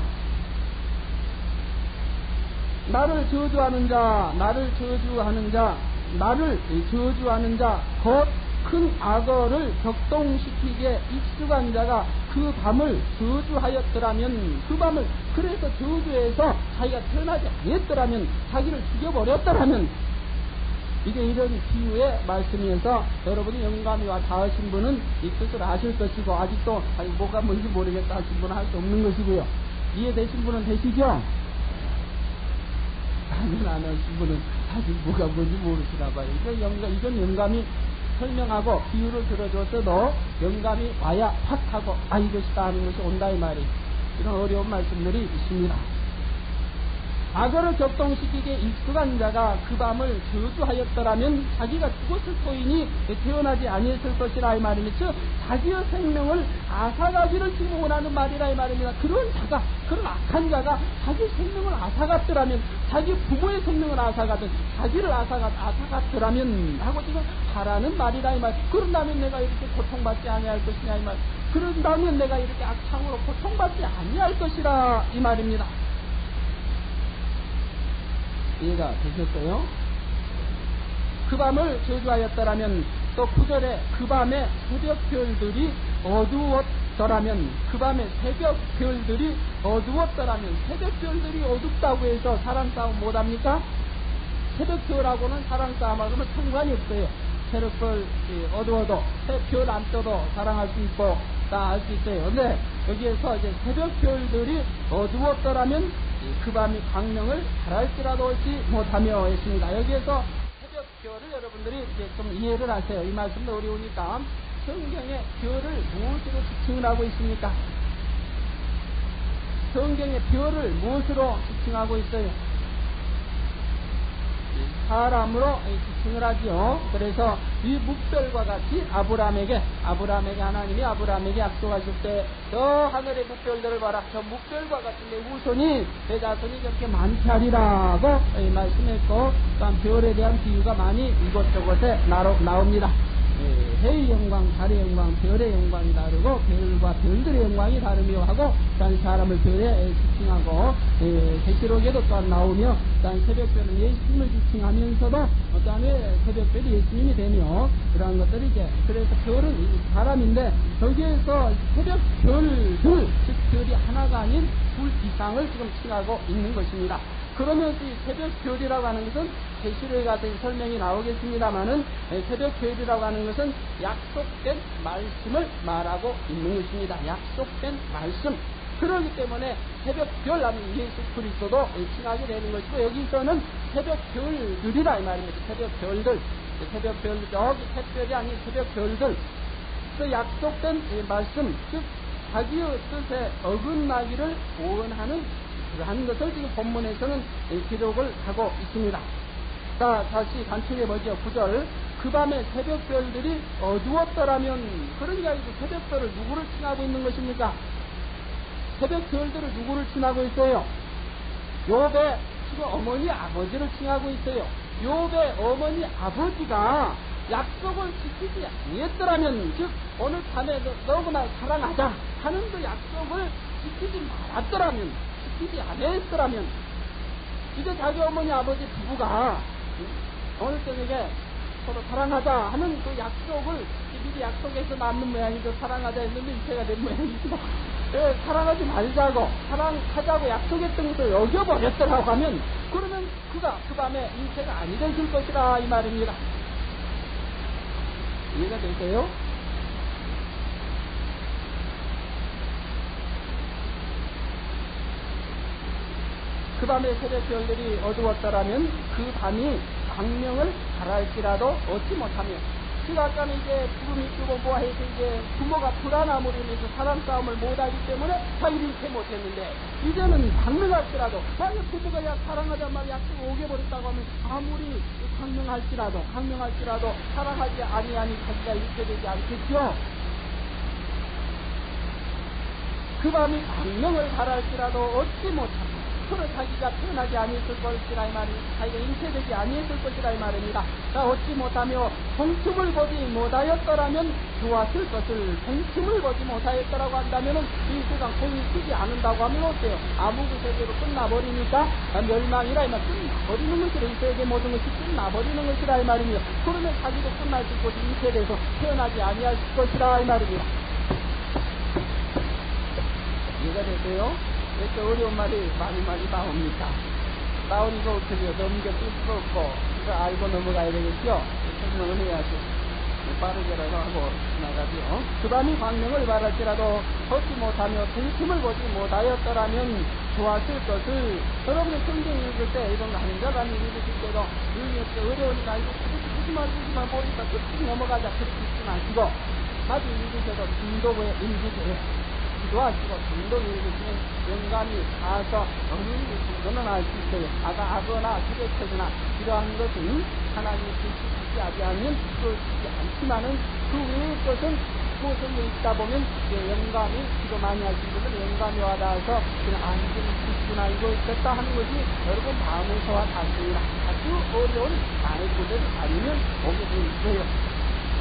Speaker 2: 나를 저주하는 자, 곧 큰 악어를 격동시키게 익숙한 자가 그 밤을 저주하였더라면, 그 밤을 그래서 저주해서 자기가 태어나지 않았더라면, 자기를 죽여버렸더라면, 이제 이런 비유의 말씀이어서 여러분이 영감이와 닿으신 분은 이 뜻을 아실 것이고, 아직도 뭐가 뭔지 모르겠다 하신 분은 할 수 없는 것이고요. 이해되신 분은 되시죠? 아니, 안 하신 분은 사실 뭐가 뭔지 모르시나 봐요. 이건 영감이 설명하고 비유를 들어줬어도 영감이 와야 확 하고 이것이다 하는 것이 온다 이 말이. 이런 어려운 말씀들이 있습니다. 악어를 격동시키게 익숙한 자가 그 밤을 저주하였더라면 자기가 죽었을 터이니 태어나지 아니했을 것이라 이 말입니다. 즉 자기의 생명을 앗아가기를 지금 원하는 말이라 이 말입니다. 그런 악한 자가 자기 생명을 앗아갔더라면, 자기 부모의 생명을 앗아가든 자기를 앗아갔더라면 하고 지금 하라는 말이라 이 말. 그런다면 내가 이렇게 고통받지 아니할 것이냐 이 말. 그런다면 내가 이렇게 악창으로 고통받지 아니할 것이라 이 말입니다. 이해가 되셨어요? 그 밤을 저주하였더라면, 또 9절에 그 밤에 새벽별들이 어두웠더라면, 그 밤에 새벽별들이 어두웠더라면, 새벽별들이 어둡다고 해서 사랑 싸움 못합니까? 새벽별하고는 사랑 싸움하고는 상관이 없어요. 새벽별 어두워도 별 안 떠도 사랑할 수 있고 다 알 수 있어요. 근데 여기에서 이제 새벽별들이 어두웠더라면 그 밤이 광명을 발할지라도 얻지 못하며 했습니다. 여기에서 새벽별을 여러분들이 이제 좀 이해를 하세요. 이 말씀도 어려우니까 성경에 별을 무엇으로 지칭을 하고 있습니까? 성경에 별을 무엇으로 지칭하고 있어요? 사람으로 지칭을 하지요. 그래서 이 묵별과 같이 아브라함에게 하나님이 아브라함에게 약속하실 때 저 하늘의 묵별들을 봐라. 저 묵별과 같은 내 후손이 내 자손이 저렇게 많게 하리라고 말씀했고, 그러니까 별에 대한 비유가 많이 이곳저곳에 나옵니다. 해의 영광, 달의 영광, 별의 영광이 다르고 별과 별들의 영광이 다르며 하고, 단 사람을 별에 지칭하고, 계시록에도 또한 나오며, 단 새벽별은 예수님을 지칭하면서도 그다음에 새벽별이 예수님이 되며, 그러한 것들이 이제, 그래서 별은 사람인데 여기에서 새벽별들, 즉 별이 하나가 아닌 둘 이상을 지금 칭하고 있는 것입니다. 그러면서 이 새벽별이라고 하는 것은 계시록에 같은 설명이 나오겠습니다만은, 새벽별이라고 하는 것은 약속된 말씀을 말하고 있는 것입니다. 약속된 말씀. 그렇기 때문에 새벽별 하면 예수 그리스도도 칭하게 되는 것이고, 여기서는 새벽별들이라 이 말입니다. 새벽별들, 여기 샛별이 아닌 새벽별들. 그 약속된 말씀, 즉 자기의 뜻에 어긋나기를 원하는 그러한 것을 지금 본문에서는 기록을 하고 있습니다. 자, 다시 단축해보죠. 9절. 그 밤에 새벽별들이 어두웠더라면, 그런 이야기도 새벽별을 누구를 칭하고 있는 것입니까? 새벽별들을 누구를 칭하고 있어요? 욥의 지금 어머니 아버지를 칭하고 있어요. 욥의 어머니 아버지가 약속을 지키지 아니했더라면, 즉 오늘 밤에 너무나 사랑하자 하는 그 약속을 지키지 말았더라면, 지키지 아니했더라면, 이제 자기 어머니 아버지 부부가 오늘 저녁에 서로 사랑하자 하는 그 약속을 미리 약속해서 낳는 모양이죠. 사랑하자 했는데 이체가 된 모양이죠. 사랑하지 말자고, 사랑하자고 약속했던 것을 어겨버렸더라고 하면, 그러면 그가 그 밤에 인체가 아니 되실 것이라 이 말입니다. 이해가 되세요? 그 밤에 새벽별들이 어두웠더라면 그 밤이 광명을 바랄지라도 얻지 못하며, 제가 아까는 이제 부름이 뜨고 뭐해서 이제 부모가 불안함으로 인해서 사랑 싸움을 못하기 때문에 자기를 잃지 못했는데, 이제는 광명할지라도, 만약 부모가 사랑하자 말 약속 오겨버렸다고 하면 아무리 광명할지라도 사랑하지 아니하니 자기가 잃게 되지 않겠죠. 그 밤이 광명을 바랄지라도 얻지 못하며, 서로 자기가 태어나지 아니했을 것이라 이 말입니다. 자기가 잉태되지 아니했을 것이라 이 말입니다. 자, 얻지 못하며 동춤을 보지 못하였더라면 좋았을 것을, 동춤을 보지 못하였더라고 한다면은 이 세상 공이 쓰지 않는다고 하면 어때요? 아무그 세계로 끝나버리니까 멸망이라 이 말, 끝나버리는 것이라, 이 세계 모든 것이 끝나버리는 것이라 이 말입니다. 그러면 자기도 끝날 수 있고 잉태돼서 태어나지 아니할 것이라 이 말입니다. 이해가 되세요? 이렇게 어려운 말이 많이 나옵니다. 나오니까 어떻게 넘겨줄 수가 없고, 이거 알고 넘어가야 되겠죠? 설명을 해야지. 빠르게라도 하고 나가죠. 그 밤이 광명을 바랄지라도 얻지 못하며 동침을 보지 못하였더라면 좋았을 것을, 여러분이 성경 읽을 때 이런 거 한 자가 읽으실 때도 의미 없게 어려우니까 알고 무슨 모르니까 끝이 넘어가자 그렇게 읽지 마시고, 나도 읽으셔도 중독에 읽으세요. 기도하시고 중독 읽으시면 영감이 닿아서 어느 정도는 알 수 있어요. 악어나 기대처나 이러한 것은 하나님이 지시지 아니하면 그렇지 않지만은 그 외의 것은 그것을 읽다 보면 영감이, 기도 많이 하신 분들 영감이 와닿아서 그냥 이제는 그렇구나 이거 있겠다 하는 것이 여러분 마음에서와 같습니다. 아주 어려운 많은 분들이 아니면 오게 돼 있어요.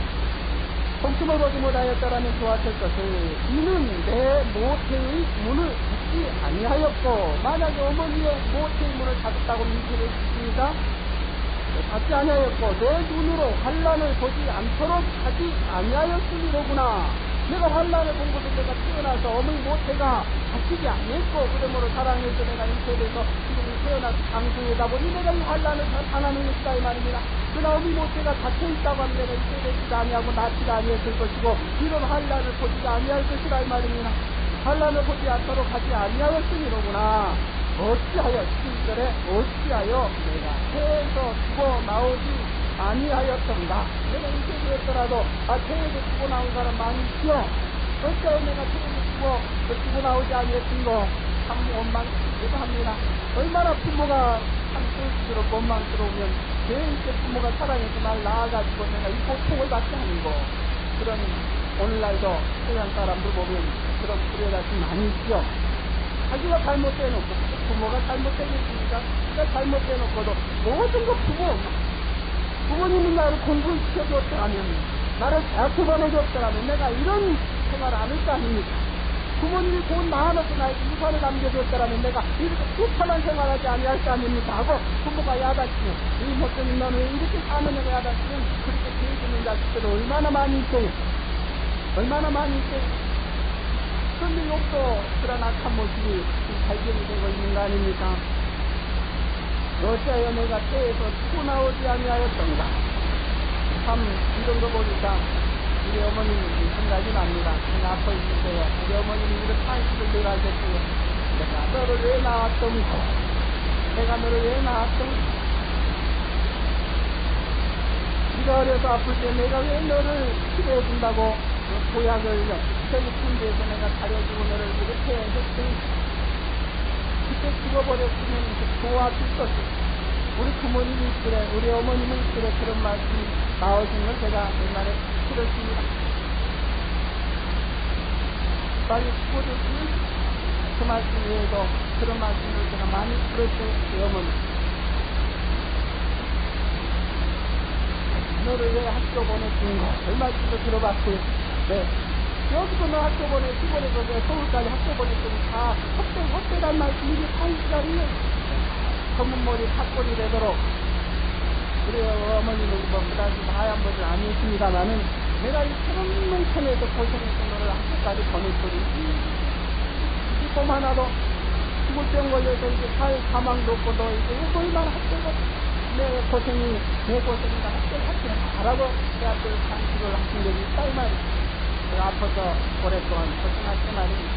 Speaker 2: 동침을 보지 못하였더라면 좋았을 것을, 이는 내 모태의 문을 닫지 아니하였고, 만약에 어머니의 모태의 문을 닫았다고 민폐를 했습니다. 닫지 아니하였고 내 눈으로 환난을 보지 않도록 하지 아니하였으리로구나. 내가 환난을 본 것을 내가 태어나서 어머니 모태가 닫히지 아니했고, 그러므로 사랑해서 내가 인쇄돼서 지금 태어나서 장수하다 보니 내가 이 환난을 당하는 것이다 이 말입니다. 그러나 어머니 모태가 닫혀있다고 하면 내가 인쇄되지도 아니하고 낫지도 아니했을 것이고, 이런 환난을 보지 아니할 것이라 이 말입니다. 환난을 보지 않도록 하지 아니하였으리로구나. 어찌하여 7절에 어찌하여 내가 태에서 죽어 나오지 아니하였던가. 내가 인쇄되었더라도 태에서 죽어 나온 사람 많이 있죠. 어찌하여 내가 태에서 죽어 나오지 아니했던 참 원망스럽기도 합니다. 얼마나 부모가 참 쑥스럽고 원망스러우면 왜 이렇게 부모가 사랑해서 날 낳아가지고 내가 이 고통을 받게 하는 거. 그런 오늘날도 서양 사람들 보면 그런 불효자들이 많이 있죠. 자기가 잘못해놓고 부모가 잘못되겠습니까? 자기가 잘못해놓고도 모든 거 부모님이 나를 공부시켜줬더라면, 나를 대학교 보내줬더라면 내가 이런 생활을 안 할 거 아닙니까? 부모님이 돈 많아서 나에게 유산을 남겨줬더라면 내가 이렇게 불편한 생활하지 아니할 거 아닙니까? 하고 부모가 야단치면, 이 못된 너는 왜 이렇게 사느냐고 야단치면, 그렇게 계시는 자식들은 얼마나 많이 있어요. 얼마나 많이 있어요. 그런데 욕도 그런 악한 모습이 발견이 되고 있는 거 아닙니까? 어찌하여 내가 때에서 죽고 나오지 아니하였던가. 참 이런 거 보니까 우리 어머님이 생각이 납니다. 제가 아파 있을 때요, 우리 어머님이 이렇게 한식을 늘 하셨어요. 내가 너를 왜 낳았던가, 내가 너를 왜 낳았던가, 네가 어려서 아플 때 내가 왜 너를 치료해준다고 도약을 저기 군대에서 내가 가려주고 너를 이렇게 했더니 그때 죽어버렸으면 도와줄 것이 우리 부모님이 그래 우리 어머님은 그래 그런 말씀이 나오신 걸 제가 옛날에 들었습니다. 빨리 죽어줬으면 그 말씀 외에도 그런 말씀을 제가 많이 들었어요. 우리 어머니 너를 왜 학교 보내준 거 그 말씀도 들어봤어요. 네. 여기서 너 학교 보내 시골에서 내 서울까지 학교 보냈더니 다 헛되란 말씀이 한 시간이면 검은머리 팥골이 되도록 우리 어머니는 뭐 그다지 하얀 머리는 아니었습니다만은 내가 이 천원천에서 고생했던 너를 학교까지 보냈더니 이 봄 하나도 죽을병 걸려서 이제 사망도 없고 너 이제 얼마나 학교가 내 고생이다 학교를 하라고 대학교를 상식을 하신 적이 있다 이 말이야. 내가 아파서 오랫동안 고생했지 말입니다.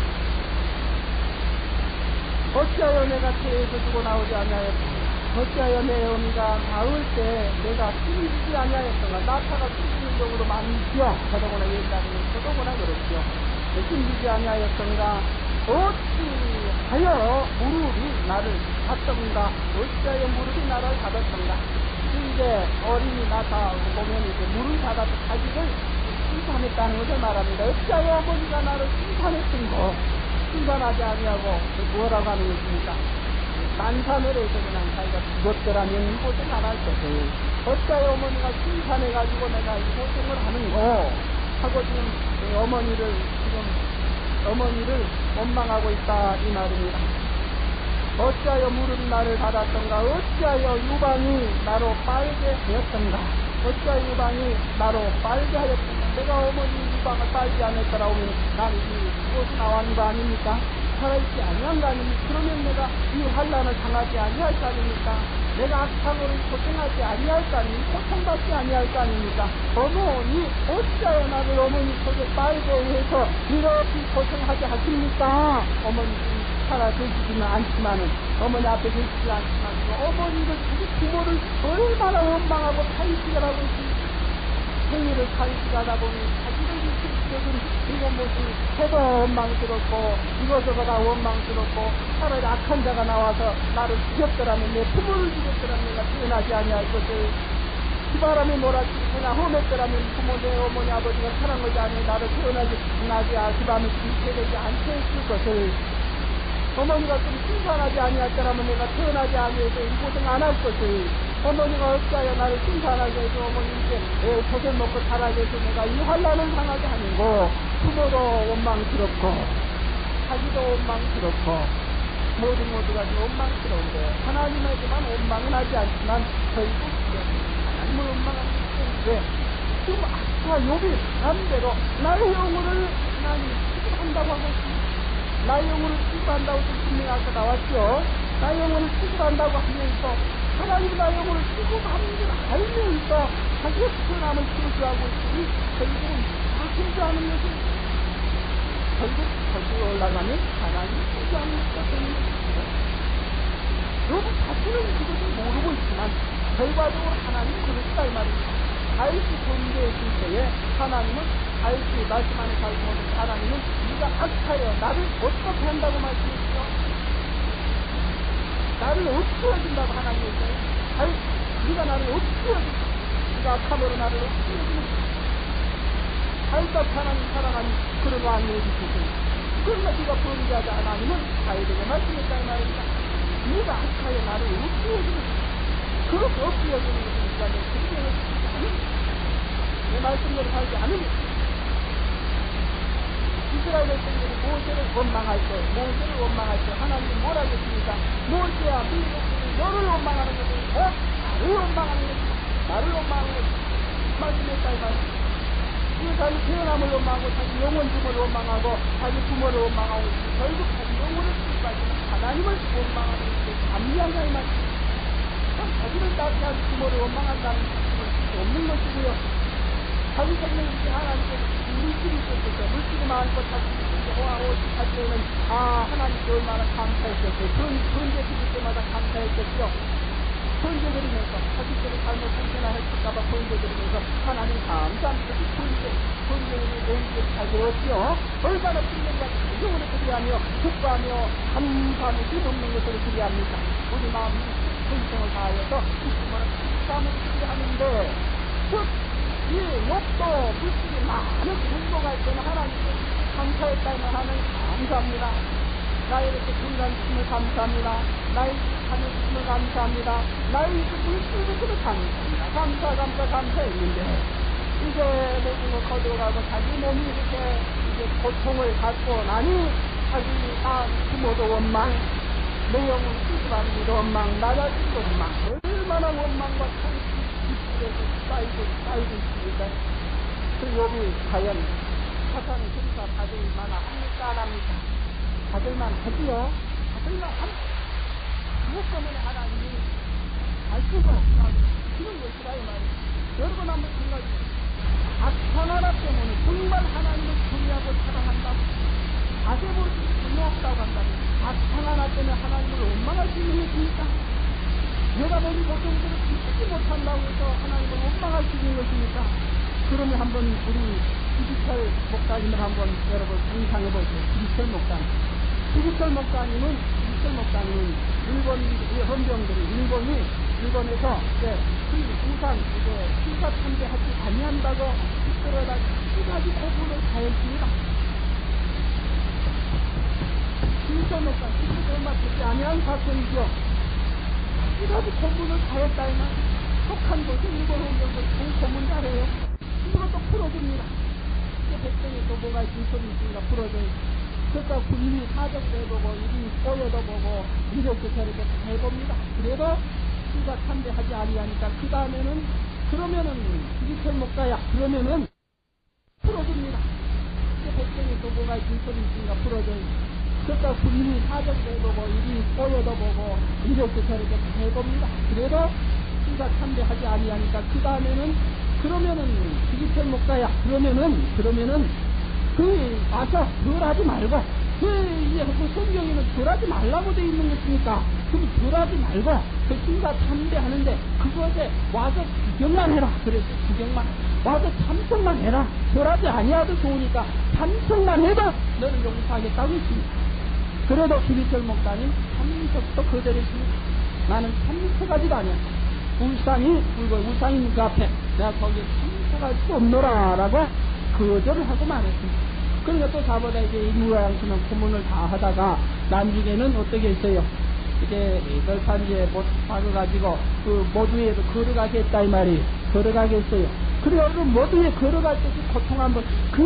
Speaker 2: 어찌하여 내가 태에서 주고 나오지 아니하였던가 어찌하여 내 어미가 나올 때 내가 숨기지 아니하였던가 나타가 숨기는 적으로 많지요. 더더구나 옛날에는 더더구나 그렇지요. 숨기지 아니하였던가 어찌하여 무릎이 나를 닫던가 어찌하여 무릎이 나를 닫았던가 이제 어린이 나타 보면 이제 무릎이 닫아서 자기를 심판했다는 것을 말합니다. 어찌하여 어머니가 나를 심판했던 거 심판하지 아니하고 뭐라고 하는 것입니까? 난산을 해서 그냥 자기가 죽었더라면 이 고생 안 할 것을 어찌하여 어머니가 심판해가지고 내가 이 고생을 하는 거 하고 지금 어머니를 원망하고 있다 이 말입니다. 어찌하여 무릎이 나를 닫았던가 어찌하여 유방이 나로 빨게 하였던가 어찌하여 유방이 나로 빨게 하였던가 내가 어머니 유방을 빨게 안 했더라 오면 나는 이곳이 나왔는 거 아닙니까? 살아있지 아니한 거 아닙니까? 그러면 내가 이 환란을 당하지 아니할 거 아닙니까? 내가 악상으로 고생하지 아니할 거 아닙니까? 고통받지 아니할 거 아닙니까? 어머니 어찌하여 나를 어머니 속에 빨게 해서 이렇게 고생하게 하십니까? 어머니 살아 계시지는 않지만은 어머니 앞에 계시지 않지만 어머니를 자기 부모를 얼마나 원망하고 탄식을 하고 있습니까? 생일을 탄식하다 보니 자기를 지켜주는 이런 모습이 해도 원망스럽고 이것저것 다 원망스럽고 차라리 악한 자가 나와서 나를 죽였더라면 내 부모를 죽였더라면 내가 태어나지 아니할 것을 기바람에 몰아치고 그냥 험했더라면 부모 내 어머니 아버지가 사랑한 것이 아니고 나를 태어나지 기밤에 죽게 되지 않게 했을 것을 어머니가 좀 심판하지 아니했더라면 내가 태어나지 아니해서 이 고생 안 할 것을 어머니가 어찌하여 나를 심판하게 해서 어머니께 젖을 먹고 자라게 해서 내가 이 환란을 당하게 하는 거 부모도 원망스럽고 자기도 원망스럽고 모두가 원망스러운데 하나님에게만 원망은 하지 않지만 저희도 하나님을 원망하는 것인데 지금 아까 욥이 반대로 나의 영혼을 하나님 수습한다고 하고 있습니다. 나의 영혼을 수습한다고 분명히 아까 나왔죠. 나의 영혼을 수습한다고 하면서 하나님 나의 영혼을 수습하는 줄 알면서 자기의 태어남을 저주하고 있으니 결국은 그걸 저주하는 것이 결국 올라가면 하나님을 저주하는 것이 여러분 자신은 그것을 모르고 있지만 결과적으로 하나님은 그렇다 이 말입니다. 다윗이 존재했을 때에 하나님은 다윗이 말씀 안에 살고 있는 하나님은 네가 악하여 나를 어떻게 한다고 말씀했죠? 나를 어떻게 해준다고 하나님이 했어요? 네가 나를 어떻게 해준다? 네가 악함으로 나를 어떻게 해준다? 다윗과 하나님 사랑하니 그런 거 아니에요 주시니 그러나 네가 범죄하지 하나님은 다윗에게 말씀했다 이 말입니다. 네가 악하여 나를 어떻게 해주는 그렇게 어떻게 해주는 것이 네가 내 생명을 지키지 않으니 내 말씀대로 살지 않으니 이스라엘 백성들이 모세를 원망할 때 하나님이 뭐라 했습니까? 모세야 너희들이 너를 원망하는 것은 나를 원망하는 것이다. 나를 원망하는 것이다. 말씀했다 이 말이야. 자기 태어남을 원망하고 자기 영혼심을 원망하고 자기 부모를 원망하고 결국 자기 영혼을 지키까지 하나님을 원망하는 것이 감리한다 이 말이야. 자기를 낳게 한 부모를 원망한다는 것은 없는 것이고요. 자기 생명을 이렇게 하나님께 물질이 있었죠. 물질이 많고 자기 오직 할 때는 하나님께 얼마나 감사했었어요. 그런 게 있을 때마다 감사했었죠.
Speaker 3: 번제드리면서 자식들을 잘못 상처나 할까봐 번제드리면서 하나님 감사합니다. 번제를 내기를 잘 되었지요. 얼마나 신령과 신령으로 그리하며 기뻐하며 감사하며 힘없는 것으로 그리합니까? 우리 마음이 본성을 다하여서 기쁨하는 감사함을 그리하는데 이 욕도 물질이 많은 행복할 때는 하나님께 감사했다면 하나님 감사합니다. 나의 이렇게 건강심을 감사합니다. 나의 하늘심을 감사합니다. 나의 물질을 감사합니다. 감사했는데 이제 모든 걸 거두어가고 자기 몸이 이렇게 이제 고통을 갖고 나니 자기 부모도 원망, 내 영혼 수술하는 원망, 나라도 원망, 얼마나 원망과 창피에서 쌓이고 있습니까? 그 욥이 과연 사탄의 형사 받을 만한 합니까 안 합니까? 받을만 하지요. 받을만 합니다. 그것 때문에 하나님이 알 수가 없다. 그런 것이라 이 말이에요. 여러분 한번 생각해보세요. 악한 하나 때문에 정말 하나님을 존귀하고 사랑한다고 아세볼 수 전혀 없다고 한다면 악한 하나 때문에 하나님을 원망할 수 있는 것입니까? 내가 너희 고통들을 지키지 못한다고 해서 하나님을 원망할 수 있는 것입니까? 그러면 한번 우리 이기철 목사님을 한번 여러분 상상해 보세요. 이기철 목사님은 일본 헌병들이 일본에서 항상 신사 참배하지 아니한다고 이끌어다 10가지 고분을 가했습니다. 이기철 목사님, 이게 얼마 되지 아니한 사건이죠. 10가지 고분을 가했다면 속한 곳은 일본 헌병들 그 고문 잘해요. 이것도 풀어줍니다. 백성의 도보가 진솔이 있으니까 풀어줘요. 그러니까 군인이 사정도 해보고 일이 꼬여도 보고 이렇게 저렇게 다 해봅니다. 그래도 시가 참배하지 아니하니까 그 다음에는 그러면은 이기철 목사야 그러면은 풀어줍니다. 백성의 도보가 진솔이 있으니까 풀어줘요. 그러니까 군인이 사정도 해보고 일이 꼬여도 보고 이렇게 저렇게 다 해봅니다. 그래도 시가 참배하지 아니하니까 그 다음에는 그러면은 이기철 목사야 그러면은 와서 절하지 말고 이제 그 성경에는 절하지 말라고 돼 있는 것이니까 그럼 절하지 말고 그 신사 참배하는데 그것에 와서 구경만 해라. 그래서 구경만 와서 참석만 해라. 절하지 아니하도 좋으니까 참석만 해도 너를 용서하겠다고 했습니다. 그래도 이기철 목사님 참석도 거절했습니다. 나는 참석하지도 아니야. 울산이 그 앞에 내가 거기에 참석할 수 없노라라고 거절을 하고 말했습니다. 그러니까 또 자보다 이제 무양수는 고문을 다 하다가 나중에는 어떻게 했어요? 이제 널판지에 못 박아가지고 그 모두에도 걸어가게 했다 이 말이 걸어가게 했어요. 그래서 그 모두에 걸어갈 때 그 고통 한번 그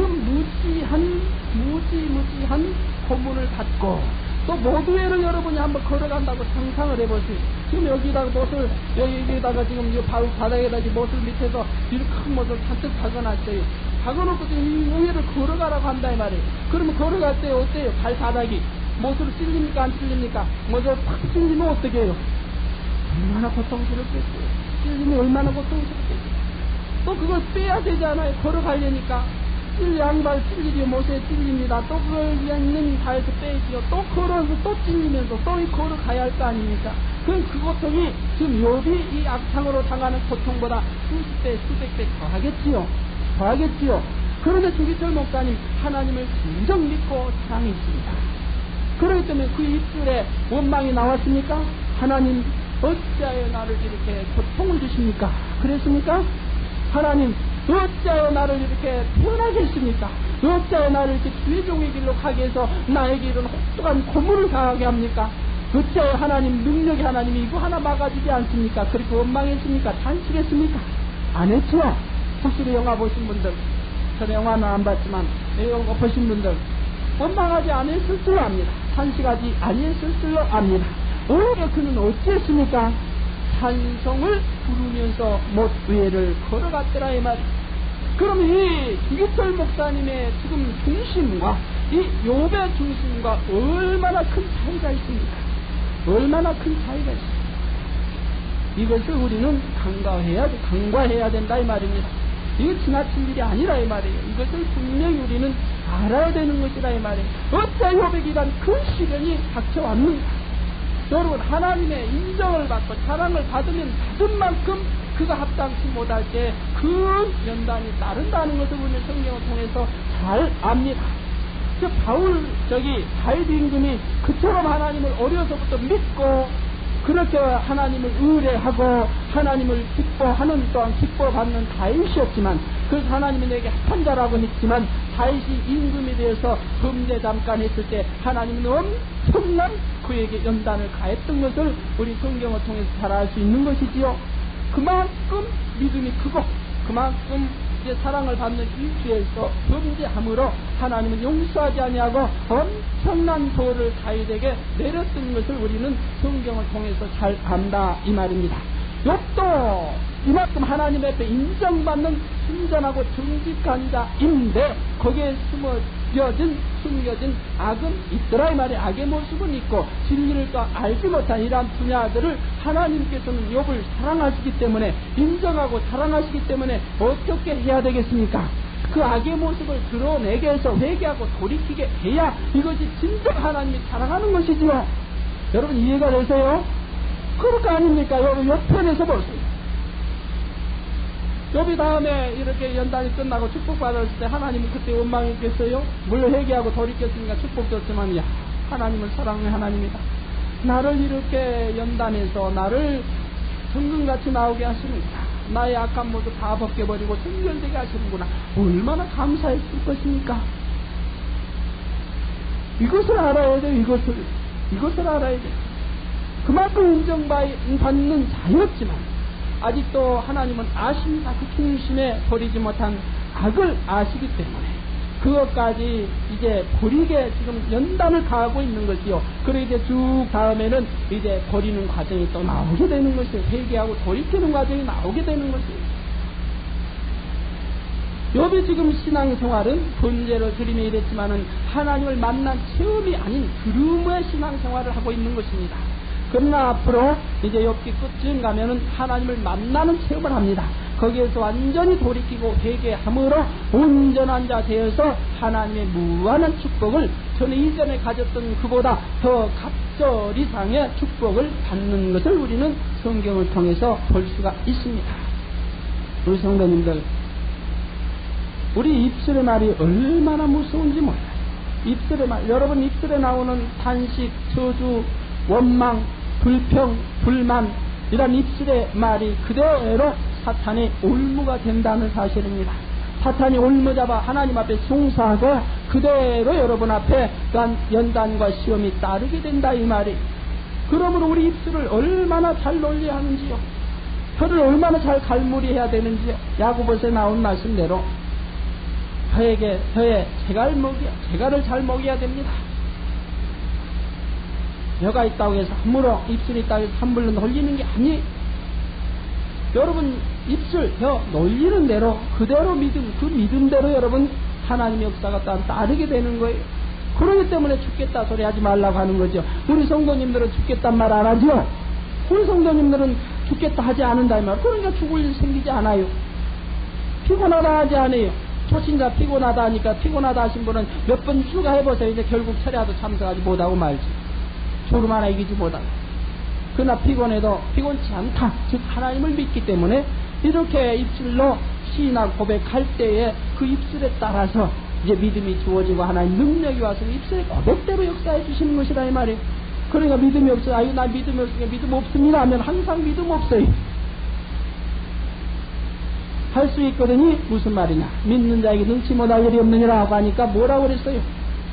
Speaker 3: 무지한 고문을 받고 또 모두에를 여러분이 한번 걸어간다고 상상을 해보세요. 지금 여기다가 여기다가 지금 이 바닥에다 못을 밑에서 이렇게 큰 못을 잔뜩 박아놨어요. 박아놓고 이 위에를 걸어가라고 한다 이 말이에요. 그러면 걸어갈 때 어때요? 발바닥이 못으로 찔립니까 안 찔립니까? 먼저 팍 찔리면 어떻게 해요? 얼마나 고통스럽겠어요. 찔리면 얼마나 고통스럽겠어요. 또 그걸 빼야 되잖아요. 걸어가려니까 양발 찔리죠. 못에 찔립니다. 또 그걸 있는 발에서 빼지요. 또 걸어서 또 찔리면서 또 걸어가야 할 거 아닙니까? 그럼 그 고통이 지금 욥이 이 악상으로 당하는 고통보다 수십 배, 수백 배 더하겠지요. 그런데 이기철 목사님 하나님을 진정 믿고 사랑했습니다. 그렇기 때문에 그 입술에 원망이 나왔습니까? 하나님 어찌하여 나를 이렇게 고통을 주십니까? 그랬습니까? 하나님 어찌하여 나를 이렇게 태어나게 했습니까? 어찌하여 나를 이렇게 죄종의 길로 가게 해서 나에게 이런 혹독한 고문을 당하게 합니까? 어찌하여 하나님 능력이 하나님이 이거 하나 막아주지 않습니까? 그렇게 원망했습니까? 단식했습니까? 안 했죠? 혹시 영화 보신 분들, 저는 영화는 안 봤지만 영화 보신 분들 원망하지 않았을 줄로 압니다. 단식하지 아니했을 줄로 압니다. 오히려 그는 어찌했습니까? 찬송을 부르면서 못 위에를 걸어갔더라 이 말이에요. 그럼 이 이기철 목사님의 지금 중심과 이 욥의 중심과 얼마나 큰 차이가 있습니까? 얼마나 큰 차이가 있습니까? 이것을 우리는 간과해야 된다 이 말입니다. 이거 지나칠 일이 아니라 이 말이에요. 이것을 분명히 우리는 알아야 되는 것이라 이 말이에요. 어찌 욥에게 이런 큰 시련이 닥쳐왔는가? 여러분, 하나님의 인정을 받고 사랑을 받으면 받은 만큼 그가 합당치 못할 때 그 연단이 따른다는 것을 우리는 성경을 통해서 잘 압니다. 다윗 임금이 그처럼 하나님을 어려서부터 믿고 그렇게 하나님을 의뢰하고 하나님을 기뻐하는 또한 기뻐받는 다윗이었지만, 그래서 하나님이 내게 합한 자라고 했지만 다윗이 임금이 되어서 범죄 잠깐 했을 때 하나님은 엄청난 그에게 연단을 가했던 것을 우리 성경을 통해서 잘 알 수 있는 것이지요. 그만큼 믿음이 크고 그만큼 이제 사랑을 받는 일주에서 범죄함으로 하나님은 용서하지 아니하고 엄청난 벌을 다윗에게 내렸던 것을 우리는 성경을 통해서 잘 안다 이 말입니다. 욥도 이만큼 하나님 앞에 인정받는 순전하고 정직한 자인데 거기에 숨겨진 악은 있더라 이 말에, 악의 모습은 있고 진리를 또 알지 못한 이러한 분야들을 하나님께서는 욥을 사랑하시기 때문에, 인정하고 사랑하시기 때문에 어떻게 해야 되겠습니까? 그 악의 모습을 드러내게 해서 회개하고 돌이키게 해야 이것이 진정 하나님이 사랑하는 것이지요. 여러분 이해가 되세요? 그럴 거 아닙니까? 여러분 옆편에서 보세요. 욥이 다음에 이렇게 연단이 끝나고 축복받았을 때 하나님은 그때 원망했겠어요? 물론 회개하고 돌이켰으니까 축복 줬지만, 야, 하나님은 사랑의 하나님이다. 나를 이렇게 연단해서 나를 정금같이 나오게 하시는구나. 나의 악한 모습 다 벗겨버리고 정결되게 하시는구나. 얼마나 감사했을 것입니까? 이것을 알아야 돼요. 이것을 알아야 돼요. 그만큼 인정받는 자였지만 아직도 하나님은 아십니다. 그 중심에 버리지 못한 악을 아시기 때문에 그것까지 이제 버리게 지금 연단을 가하고 있는 것이요. 그리고 이제 쭉 다음에는 이제 버리는 과정이 또 나오게 되는 것이요. 회개하고 돌이키는 과정이 나오게 되는 것이요. 욥이 지금 신앙생활은 번제로 드림에 이랬지만은 하나님을 만난 체험이 아닌 들음의 신앙생활을 하고 있는 것입니다. 그러나 앞으로 이제 욥기 끝쯤 가면은 하나님을 만나는 체험을 합니다. 거기에서 완전히 돌이키고 회개함으로 온전한 자 되어서 하나님의 무한한 축복을, 저는 이전에 가졌던 그보다 더 갑절 이상의 축복을 받는 것을 우리는 성경을 통해서 볼 수가 있습니다. 우리 성도님들, 우리 입술의 말이 얼마나 무서운지 몰라요. 입술의 말, 여러분 입술에 나오는 탄식, 저주, 원망, 불평, 불만, 이런 입술의 말이 그대로 사탄의 올무가 된다는 사실입니다. 사탄이 올무잡아 하나님 앞에 송사하고 그대로 여러분 앞에 연단과 시험이 따르게 된다 이 말이. 그러므로 우리 입술을 얼마나 잘 논리해야 하는지요, 혀를 얼마나 잘 갈무리해야 되는지요. 야고보서에 나온 말씀대로 혀에 재갈을 잘 먹여야 됩니다. 혀가 있다고 해서 함부로, 입술이 있다고 해서 함부로 놀리는 게 아니에요. 여러분 입술, 혀 놀리는 대로 그대로 그 믿음대로 여러분 하나님의 역사가 따르게 되는 거예요. 그러기 때문에 죽겠다 소리 하지 말라고 하는 거죠. 우리 성도님들은 죽겠단 말 안 하죠. 우리 성도님들은 죽겠다 하지 않는다 이 말. 그러니까 죽을 일 생기지 않아요. 피곤하다 하지 않아요. 초신자 피곤하다 하니까, 피곤하다 하신 분은 몇 번 추가 해보세요. 이제 결국 철야도 참석하지 못하고 말지, 졸음 하나 이기지 못하고. 그러나 피곤해도 피곤치 않다, 즉 하나님을 믿기 때문에 이렇게 입술로 시인하고 고백할 때에 그 입술에 따라서 이제 믿음이 주어지고 하나님 능력이 와서 입술의 고백대로 역사해 주시는 것이라 이 말이에요. 그러니까 믿음이 없어요. 아유 나 믿음이 없으니까 믿음 없습니다 하면 항상 믿음 없어요. 할 수 있거든요. 무슨 말이냐, 믿는 자에게 능치 못할 일이 없느니라 하고 하니까 뭐라고 그랬어요?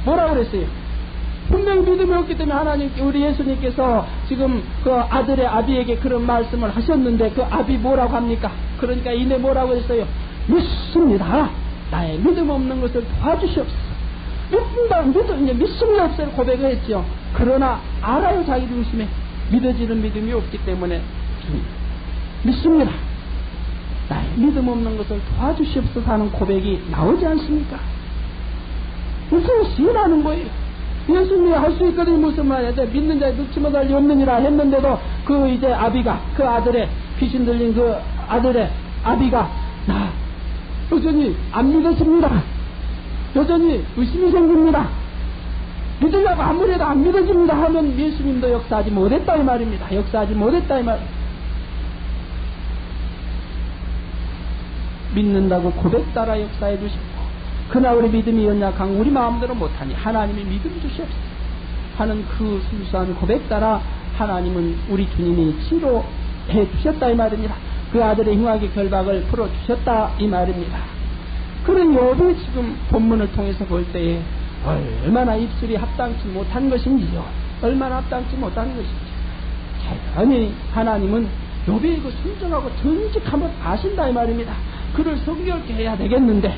Speaker 3: 분명히 믿음이 없기 때문에 하나님, 우리 예수님께서 지금 그 아들의 아비에게 그런 말씀을 하셨는데 그 아비 뭐라고 합니까? 그러니까 이내 뭐라고 했어요? 믿습니다. 나의 믿음 없는 것을 도와주시옵소서. 믿음이 없어요 고백을 했죠. 그러나 알아요, 자기 중심에 믿어지는 믿음이 없기 때문에 믿습니다. 나의 믿음 없는 것을 도와주시옵소서 하는 고백이 나오지 않습니까? 무슨 시인하는 거예요. 예수님이 할 수 있거든요. 무슨 말이야. 믿는 자에 넣지 못할 리 없느니라 했는데도 그 이제 아비가, 그 아들의 귀신 들린 그 아들의 아비가 나 여전히 안 믿었습니다. 여전히 의심이 생깁니다. 믿으려고 아무래도 안 믿어집니다 하면 예수님도 역사하지 못했다 이 말입니다. 역사하지 못했다 이 말. 믿는다고 고백 따라 역사해 주시고, 그러나 우리 믿음이 연약한 우리 마음대로 못하니 하나님이 믿음 주시옵소서 하는 그 순수한 고백 따라 하나님은 우리 주님이 치료해 주셨다 이 말입니다. 그 아들의 흉악의 결박을 풀어주셨다 이 말입니다. 그런 욥이 지금 본문을 통해서 볼 때에 얼마나 입술이 합당치 못한 것인지요. 얼마나 합당치 못한 것인지. 자연히 하나님은 욥이 그 순종하고 정직함을 아신다 이 말입니다. 그를 성결케 해야 되겠는데,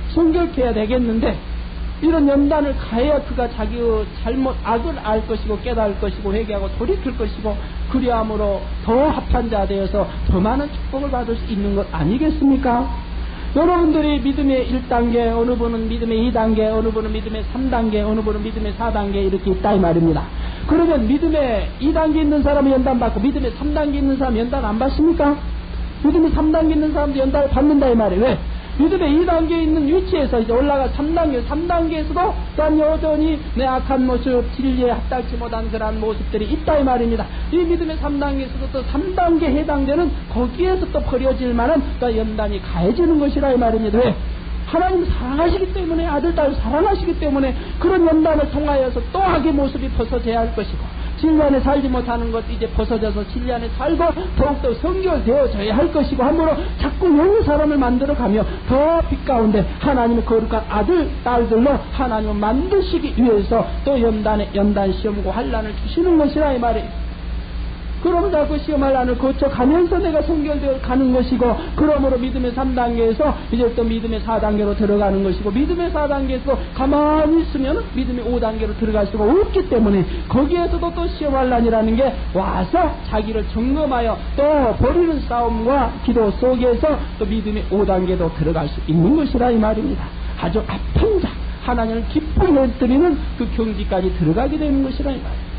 Speaker 3: 이런 연단을 가해야 그가 자기의 잘못 악을 알 것이고 깨달을 것이고 회개하고 돌이킬 것이고, 그리함으로 더 합한 자 되어서 더 많은 축복을 받을 수 있는 것 아니겠습니까? 여러분들이 믿음의 1단계, 어느 분은 믿음의 2단계, 어느 분은 믿음의 3단계, 어느 분은 믿음의 4단계 이렇게 있다 이 말입니다. 그러면 믿음의 2단계 있는 사람은 연단 받고 믿음의 3단계 있는 사람은 연단 안 받습니까? 믿음의 3단계 있는 사람도 연단을 받는다 이 말이에요. 왜? 믿음의 2단계에 있는 위치에서 이제 올라가 3단계에서도 또한 여전히 내 악한 모습, 진리에 합당치 못한 그러한 모습들이 있다 이 말입니다. 이 믿음의 3단계에서도 또 3단계에 해당되는 거기에서 또 버려질 만한 또 연단이 가해지는 것이라 이 말입니다. 왜? 하나님 사랑하시기 때문에, 아들, 딸 사랑하시기 때문에 그런 연단을 통하여서 또 악의 모습이 벗어져야 할 것이고, 진리 안에 살지 못하는 것 이제 벗어져서 진리 안에 살고 더욱더 성결되어져야 할 것이고, 함으로 자꾸 영의 사람을 만들어가며 더 빛 가운데 하나님의 거룩한 아들, 딸들로 하나님을 만드시기 위해서 또 연단 시험과 환난을 주시는 것이라 이 말이에요. 그러면서 그 시험할 난을 거쳐가면서 내가 성결되어 가는 것이고, 그러므로 믿음의 3단계에서 이제 또 믿음의 4단계로 들어가는 것이고, 믿음의 4단계에서 가만히 있으면 믿음의 5단계로 들어갈 수가 없기 때문에 거기에서도 또 시험할 난이라는 게 와서 자기를 점검하여 또 버리는 싸움과 기도 속에서 또 믿음의 5단계도 들어갈 수 있는 것이라 이 말입니다. 아주 아픈 자, 하나님을 기쁘게 드리는 그 경지까지 들어가게 되는 것이라 이 말입니다.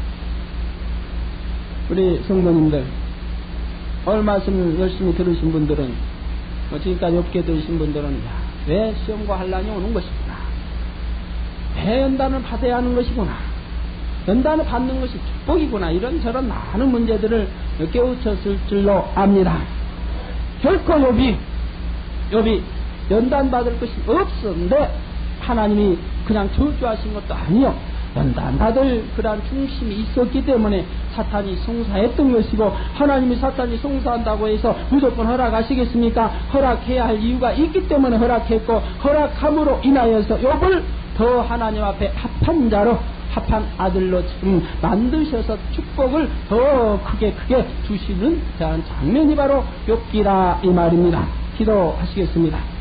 Speaker 3: 우리 성도님들, 오늘 말씀 열심히 들으신 분들은, 지금까지 없게 들으신 분들은, 왜 시험과 환난이 오는 것이구나, 왜 연단을 받아야 하는 것이구나, 연단을 받는 것이 축복이구나, 이런저런 많은 문제들을 깨우쳤을 줄로 압니다. 결코 욥이 연단 받을 것이 없었는데 하나님이 그냥 저주하신 것도 아니요, 연단받을 그러한 중심이 있었기 때문에 사탄이 송사했던 것이고, 하나님이 사탄이 송사한다고 해서 무조건 허락하시겠습니까? 허락해야 할 이유가 있기 때문에 허락했고, 허락함으로 인하여서 욥을 더 하나님 앞에 합한 자로, 합한 아들로 지금 만드셔서 축복을 더 크게 주시는 그런 장면이 바로 욥기라 이 말입니다. 기도하시겠습니다.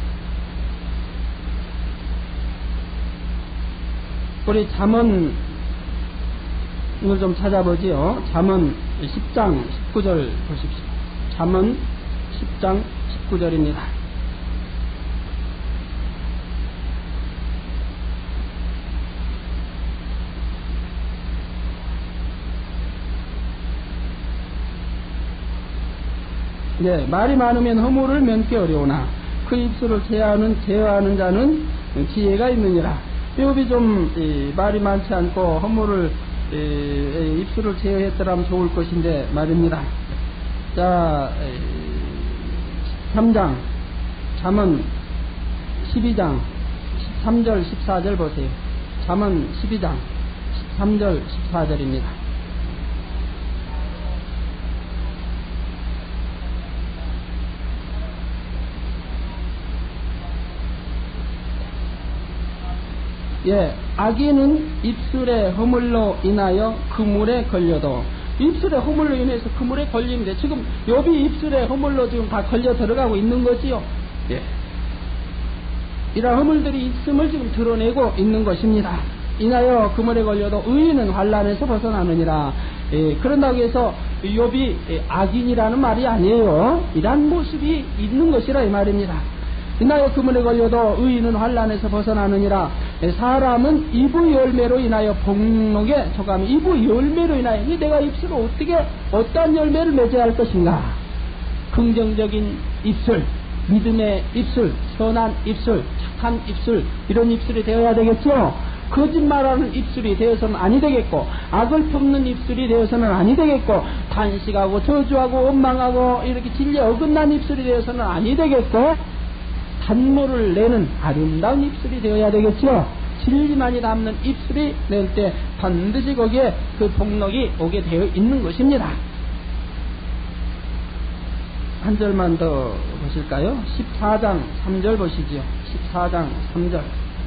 Speaker 3: 우리 잠언 이걸 좀 찾아보지요. 잠언 10장 19절 보십시오. 잠언 10장 19절입니다. 네, 말이 많으면 허물을 면기 어려우나 그 입술을 제어하는 자는 지혜가 있느니라. 욥이 좀 말이 많지 않고 허물을 입술을 제어했더라면 좋을 것인데 말입니다. 자, 13장 잠언 12장 13절 14절 보세요. 잠언 12장 13절 14절입니다. 예, 악인은 입술의 허물로 인하여 그물에 걸려도, 입술의 허물로 인해서 그물에 걸리는데 지금 욥이 입술의 허물로 지금 다 걸려 들어가고 있는 거지요. 예, 이런 허물들이 있음을 지금 드러내고 있는 것입니다. 인하여 그물에 걸려도 의인은 환난에서 벗어나느니라. 예, 그런다고 해서 욥이 악인이라는 말이 아니에요. 이런 모습이 있는 것이라 이 말입니다. 인하여 그물에 걸려도 의인은 환난에서 벗어나느니라. 사람은 이브 열매로 인하여 복록에 저감이, 이브 열매로 인하여 내가 입술을 어떻게 어떠한 열매를 맺어야 할 것인가. 긍정적인 입술, 믿음의 입술, 선한 입술, 착한 입술, 이런 입술이 되어야 되겠죠. 거짓말하는 입술이 되어서는 아니 되겠고, 악을 품는 입술이 되어서는 아니 되겠고, 탄식하고 저주하고 원망하고 이렇게 진리에 어긋난 입술이 되어서는 아니 되겠고, 단모를 내는 아름다운 입술이 되어야 되겠죠. 진리만이 담는 입술이 낼 때 반드시 거기에 그 복록이 오게 되어 있는 것입니다. 한 절만 더 보실까요? 14장 3절 보시지요. 14장 3절.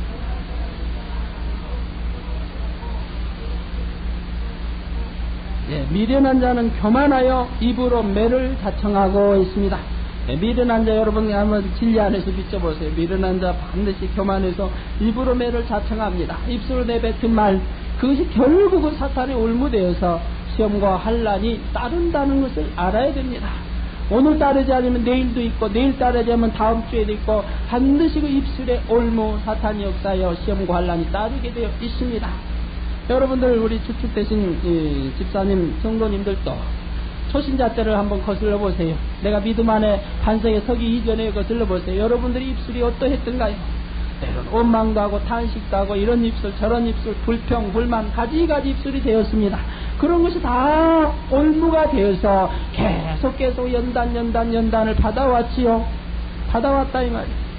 Speaker 3: 미련한 자는 교만하여 입으로 매를 자청하고 있습니다. 미련한 자 여러분 한번 진리 안에서 비춰보세요. 미련한 자 반드시 교만해서 입으로 매를 자청합니다. 입술로 내뱉은 말, 그것이 결국은 사탄의 올무되어서 시험과 환난이 따른다는 것을 알아야 됩니다. 오늘 따르지 않으면 내일도 있고, 내일 따르지 않으면 다음 주에도 있고, 반드시 그 입술에 올무 사탄이 역사하여 시험과 환난이 따르게 되어 있습니다. 여러분들, 우리 주축되신 집사님, 성도님들도 초신자 때를 한번 거슬러 보세요. 내가 믿음 안에 반석에 서기 이전에 거슬러 보세요. 여러분들이 입술이 어떠했던가요? 때로는 원망도 하고 탄식도 하고 이런 입술 저런 입술, 불평 불만 가지가지 입술이 되었습니다. 그런 것이 다 올무가 되어서 계속 연단을 받아왔지요. 받아왔다 이 말이에요.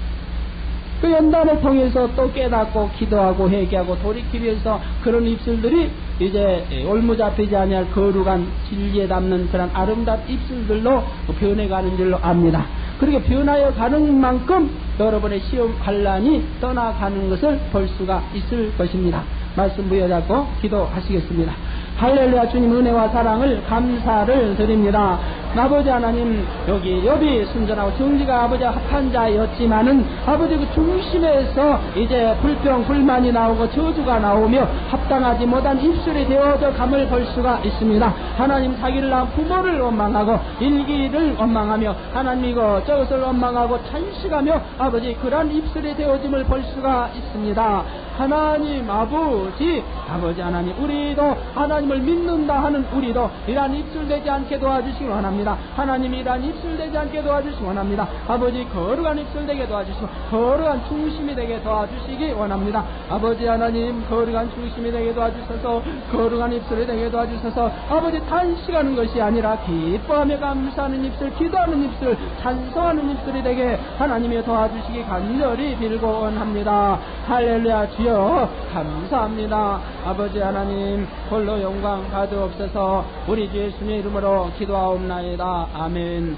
Speaker 3: 그 연단을 통해서 또 깨닫고 기도하고 회개하고 돌이키기 위해서 그런 입술들이 이제 올무 잡히지 아니할 거룩한 진리에 담는 그런 아름다운 입술들로 변해가는 줄로 압니다. 그렇게 변하여 가는 만큼 여러분의 시험 환난이 떠나가는 것을 볼 수가 있을 것입니다. 말씀 부여잡고 기도하시겠습니다. 할렐루야. 주님 은혜와 사랑을 감사를 드립니다. 아버지 하나님, 여기 욥이 순전하고 정직한 아버지와 합한 자였지만은 아버지 그 중심에서 이제 불평 불만이 나오고 저주가 나오며 합당하지 못한 입술이 되어져 감을 볼 수가 있습니다. 하나님, 자기를 낳은 부모를 원망하고 일기를 원망하며 하나님 이거 저것을 원망하고 찬식하며 아버지 그러한 입술이 되어짐을 볼 수가 있습니다. 하나님 아버지 하나님, 우리도 하나님을 믿는다 하는 우리도 이러한 입술 되지 않게 도와주시기 원합니다. 하나님, 이러한 입술 되지 않게 도와주시기 원합니다. 아버지, 거룩한 입술 되게 도와주시고 거룩한 중심이 되게 도와주시기 원합니다. 아버지 하나님, 거룩한 중심이 되게 도와주셔서 거룩한 입술이 되게 도와주셔서 아버지 탄식하는 것이 아니라 기뻐하며 감사하는 입술, 기도하는 입술, 찬송하는 입술이 되게 하나님이 도와주시기 간절히 빌고 원합니다. 할렐루야. 주여 감사합니다. 아버지 하나님, 홀로 영광 받으옵소서. 우리 주 예수님의 이름으로 기도하옵나이다. 아멘.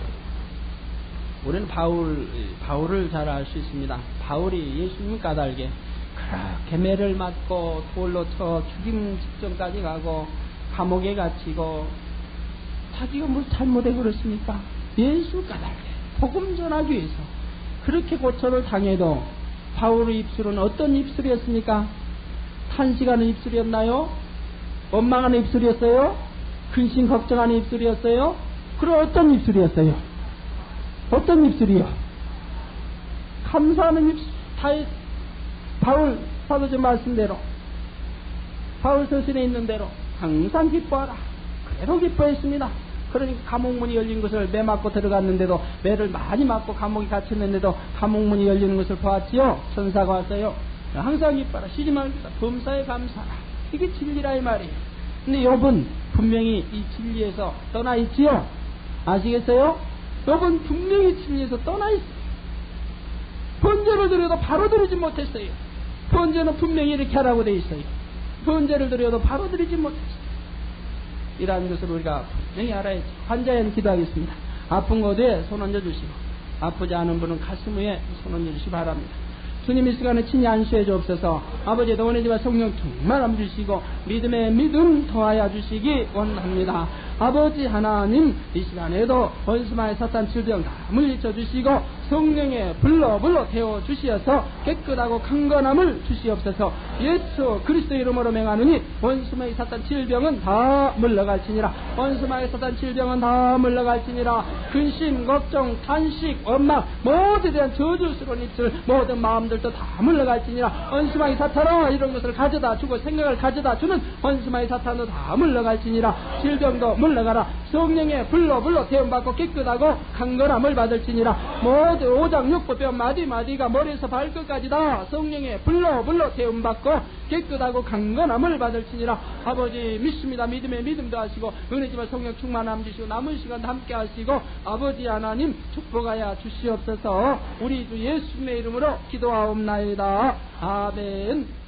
Speaker 3: 우리는 바울을 잘 알 수 있습니다. 바울이 예수님 까닭에 그렇게 매를 맞고 돌로 쳐 죽임 직전까지 가고 감옥에 갇히고 자기가 뭘 잘못해 그렇습니까? 예수 까닭에 복음 전하기 위해서 그렇게 고초를 당해도 바울의 입술은 어떤 입술이었습니까? 탄식하는 입술이었나요? 원망하는 입술이었어요? 근심 걱정하는 입술이었어요? 그럼 어떤 입술이었어요? 어떤 입술이요? 감사하는 입술. 바울 사도전 말씀대로, 바울 서신에 있는 대로 항상 기뻐하라. 그대로 기뻐했습니다. 그러니까 감옥문이 열린 것을 매 맞고 들어갔는데도, 매를 많이 맞고 감옥에 갇혔는데도 감옥문이 열리는 것을 보았지요. 천사가 왔어요. 항상 기뻐하라. 쉬지 말자. 범사에 감사하라. 이게 진리라 이 말이에요. 근데 욥은 분명히 이 진리에서 떠나 있지요. 아시겠어요? 욥은 분명히 진리에서 떠나 있어요. 번제를 드려도 바로 드리지 못했어요. 번제는 분명히 이렇게 하라고 돼 있어요. 번제를 드려도 바로 드리지 못했어요. 이러한 것을 우리가 분명히 알아야지. 환자에는 기도하겠습니다. 아픈 곳에 손 얹어주시고, 아프지 않은 분은 가슴 위에 손 얹어주시기 바랍니다. 주님, 이 시간에 친히 안수해 주옵소서. 아버지, 너원의지와 성령 충만함 주시고 믿음에 믿음 더하여 주시기 원합니다. 아버지 하나님, 이 시간에도 원수마의 사탄 질병 다 물리쳐 주시고 성령의 불로 태워 주시어서 깨끗하고 강건함을 주시옵소서. 예수 그리스도 이름으로 명하느니 원수마의 사탄 질병은 다 물러갈지니라. 원수마의 사탄 질병은 다 물러갈지니라. 근심, 걱정, 탄식, 원망, 모두에 대한 저주스러운 입술, 모든 마음들도 다 물러갈지니라. 원수마의 사탄아, 이런 것을 가져다 주고 생각을 가져다 주는 원수마의 사탄도 다 물러갈지니라. 질병도 물러가라. 성령의 불로 태움받고 깨끗하고 강건함을 받을지니라. 모두 5장 6부 마디마디가 머리에서 발끝까지 다 성령의 불로 태움받고 깨끗하고 강건함을 받을지니라. 아버지 믿습니다. 믿음에 믿음도 하시고 은혜지만 성령 충만함 주시고 남은 시간도 함께 하시고 아버지 하나님 축복하여 주시옵소서. 우리 주 예수님의 이름으로 기도하옵나이다. 아멘.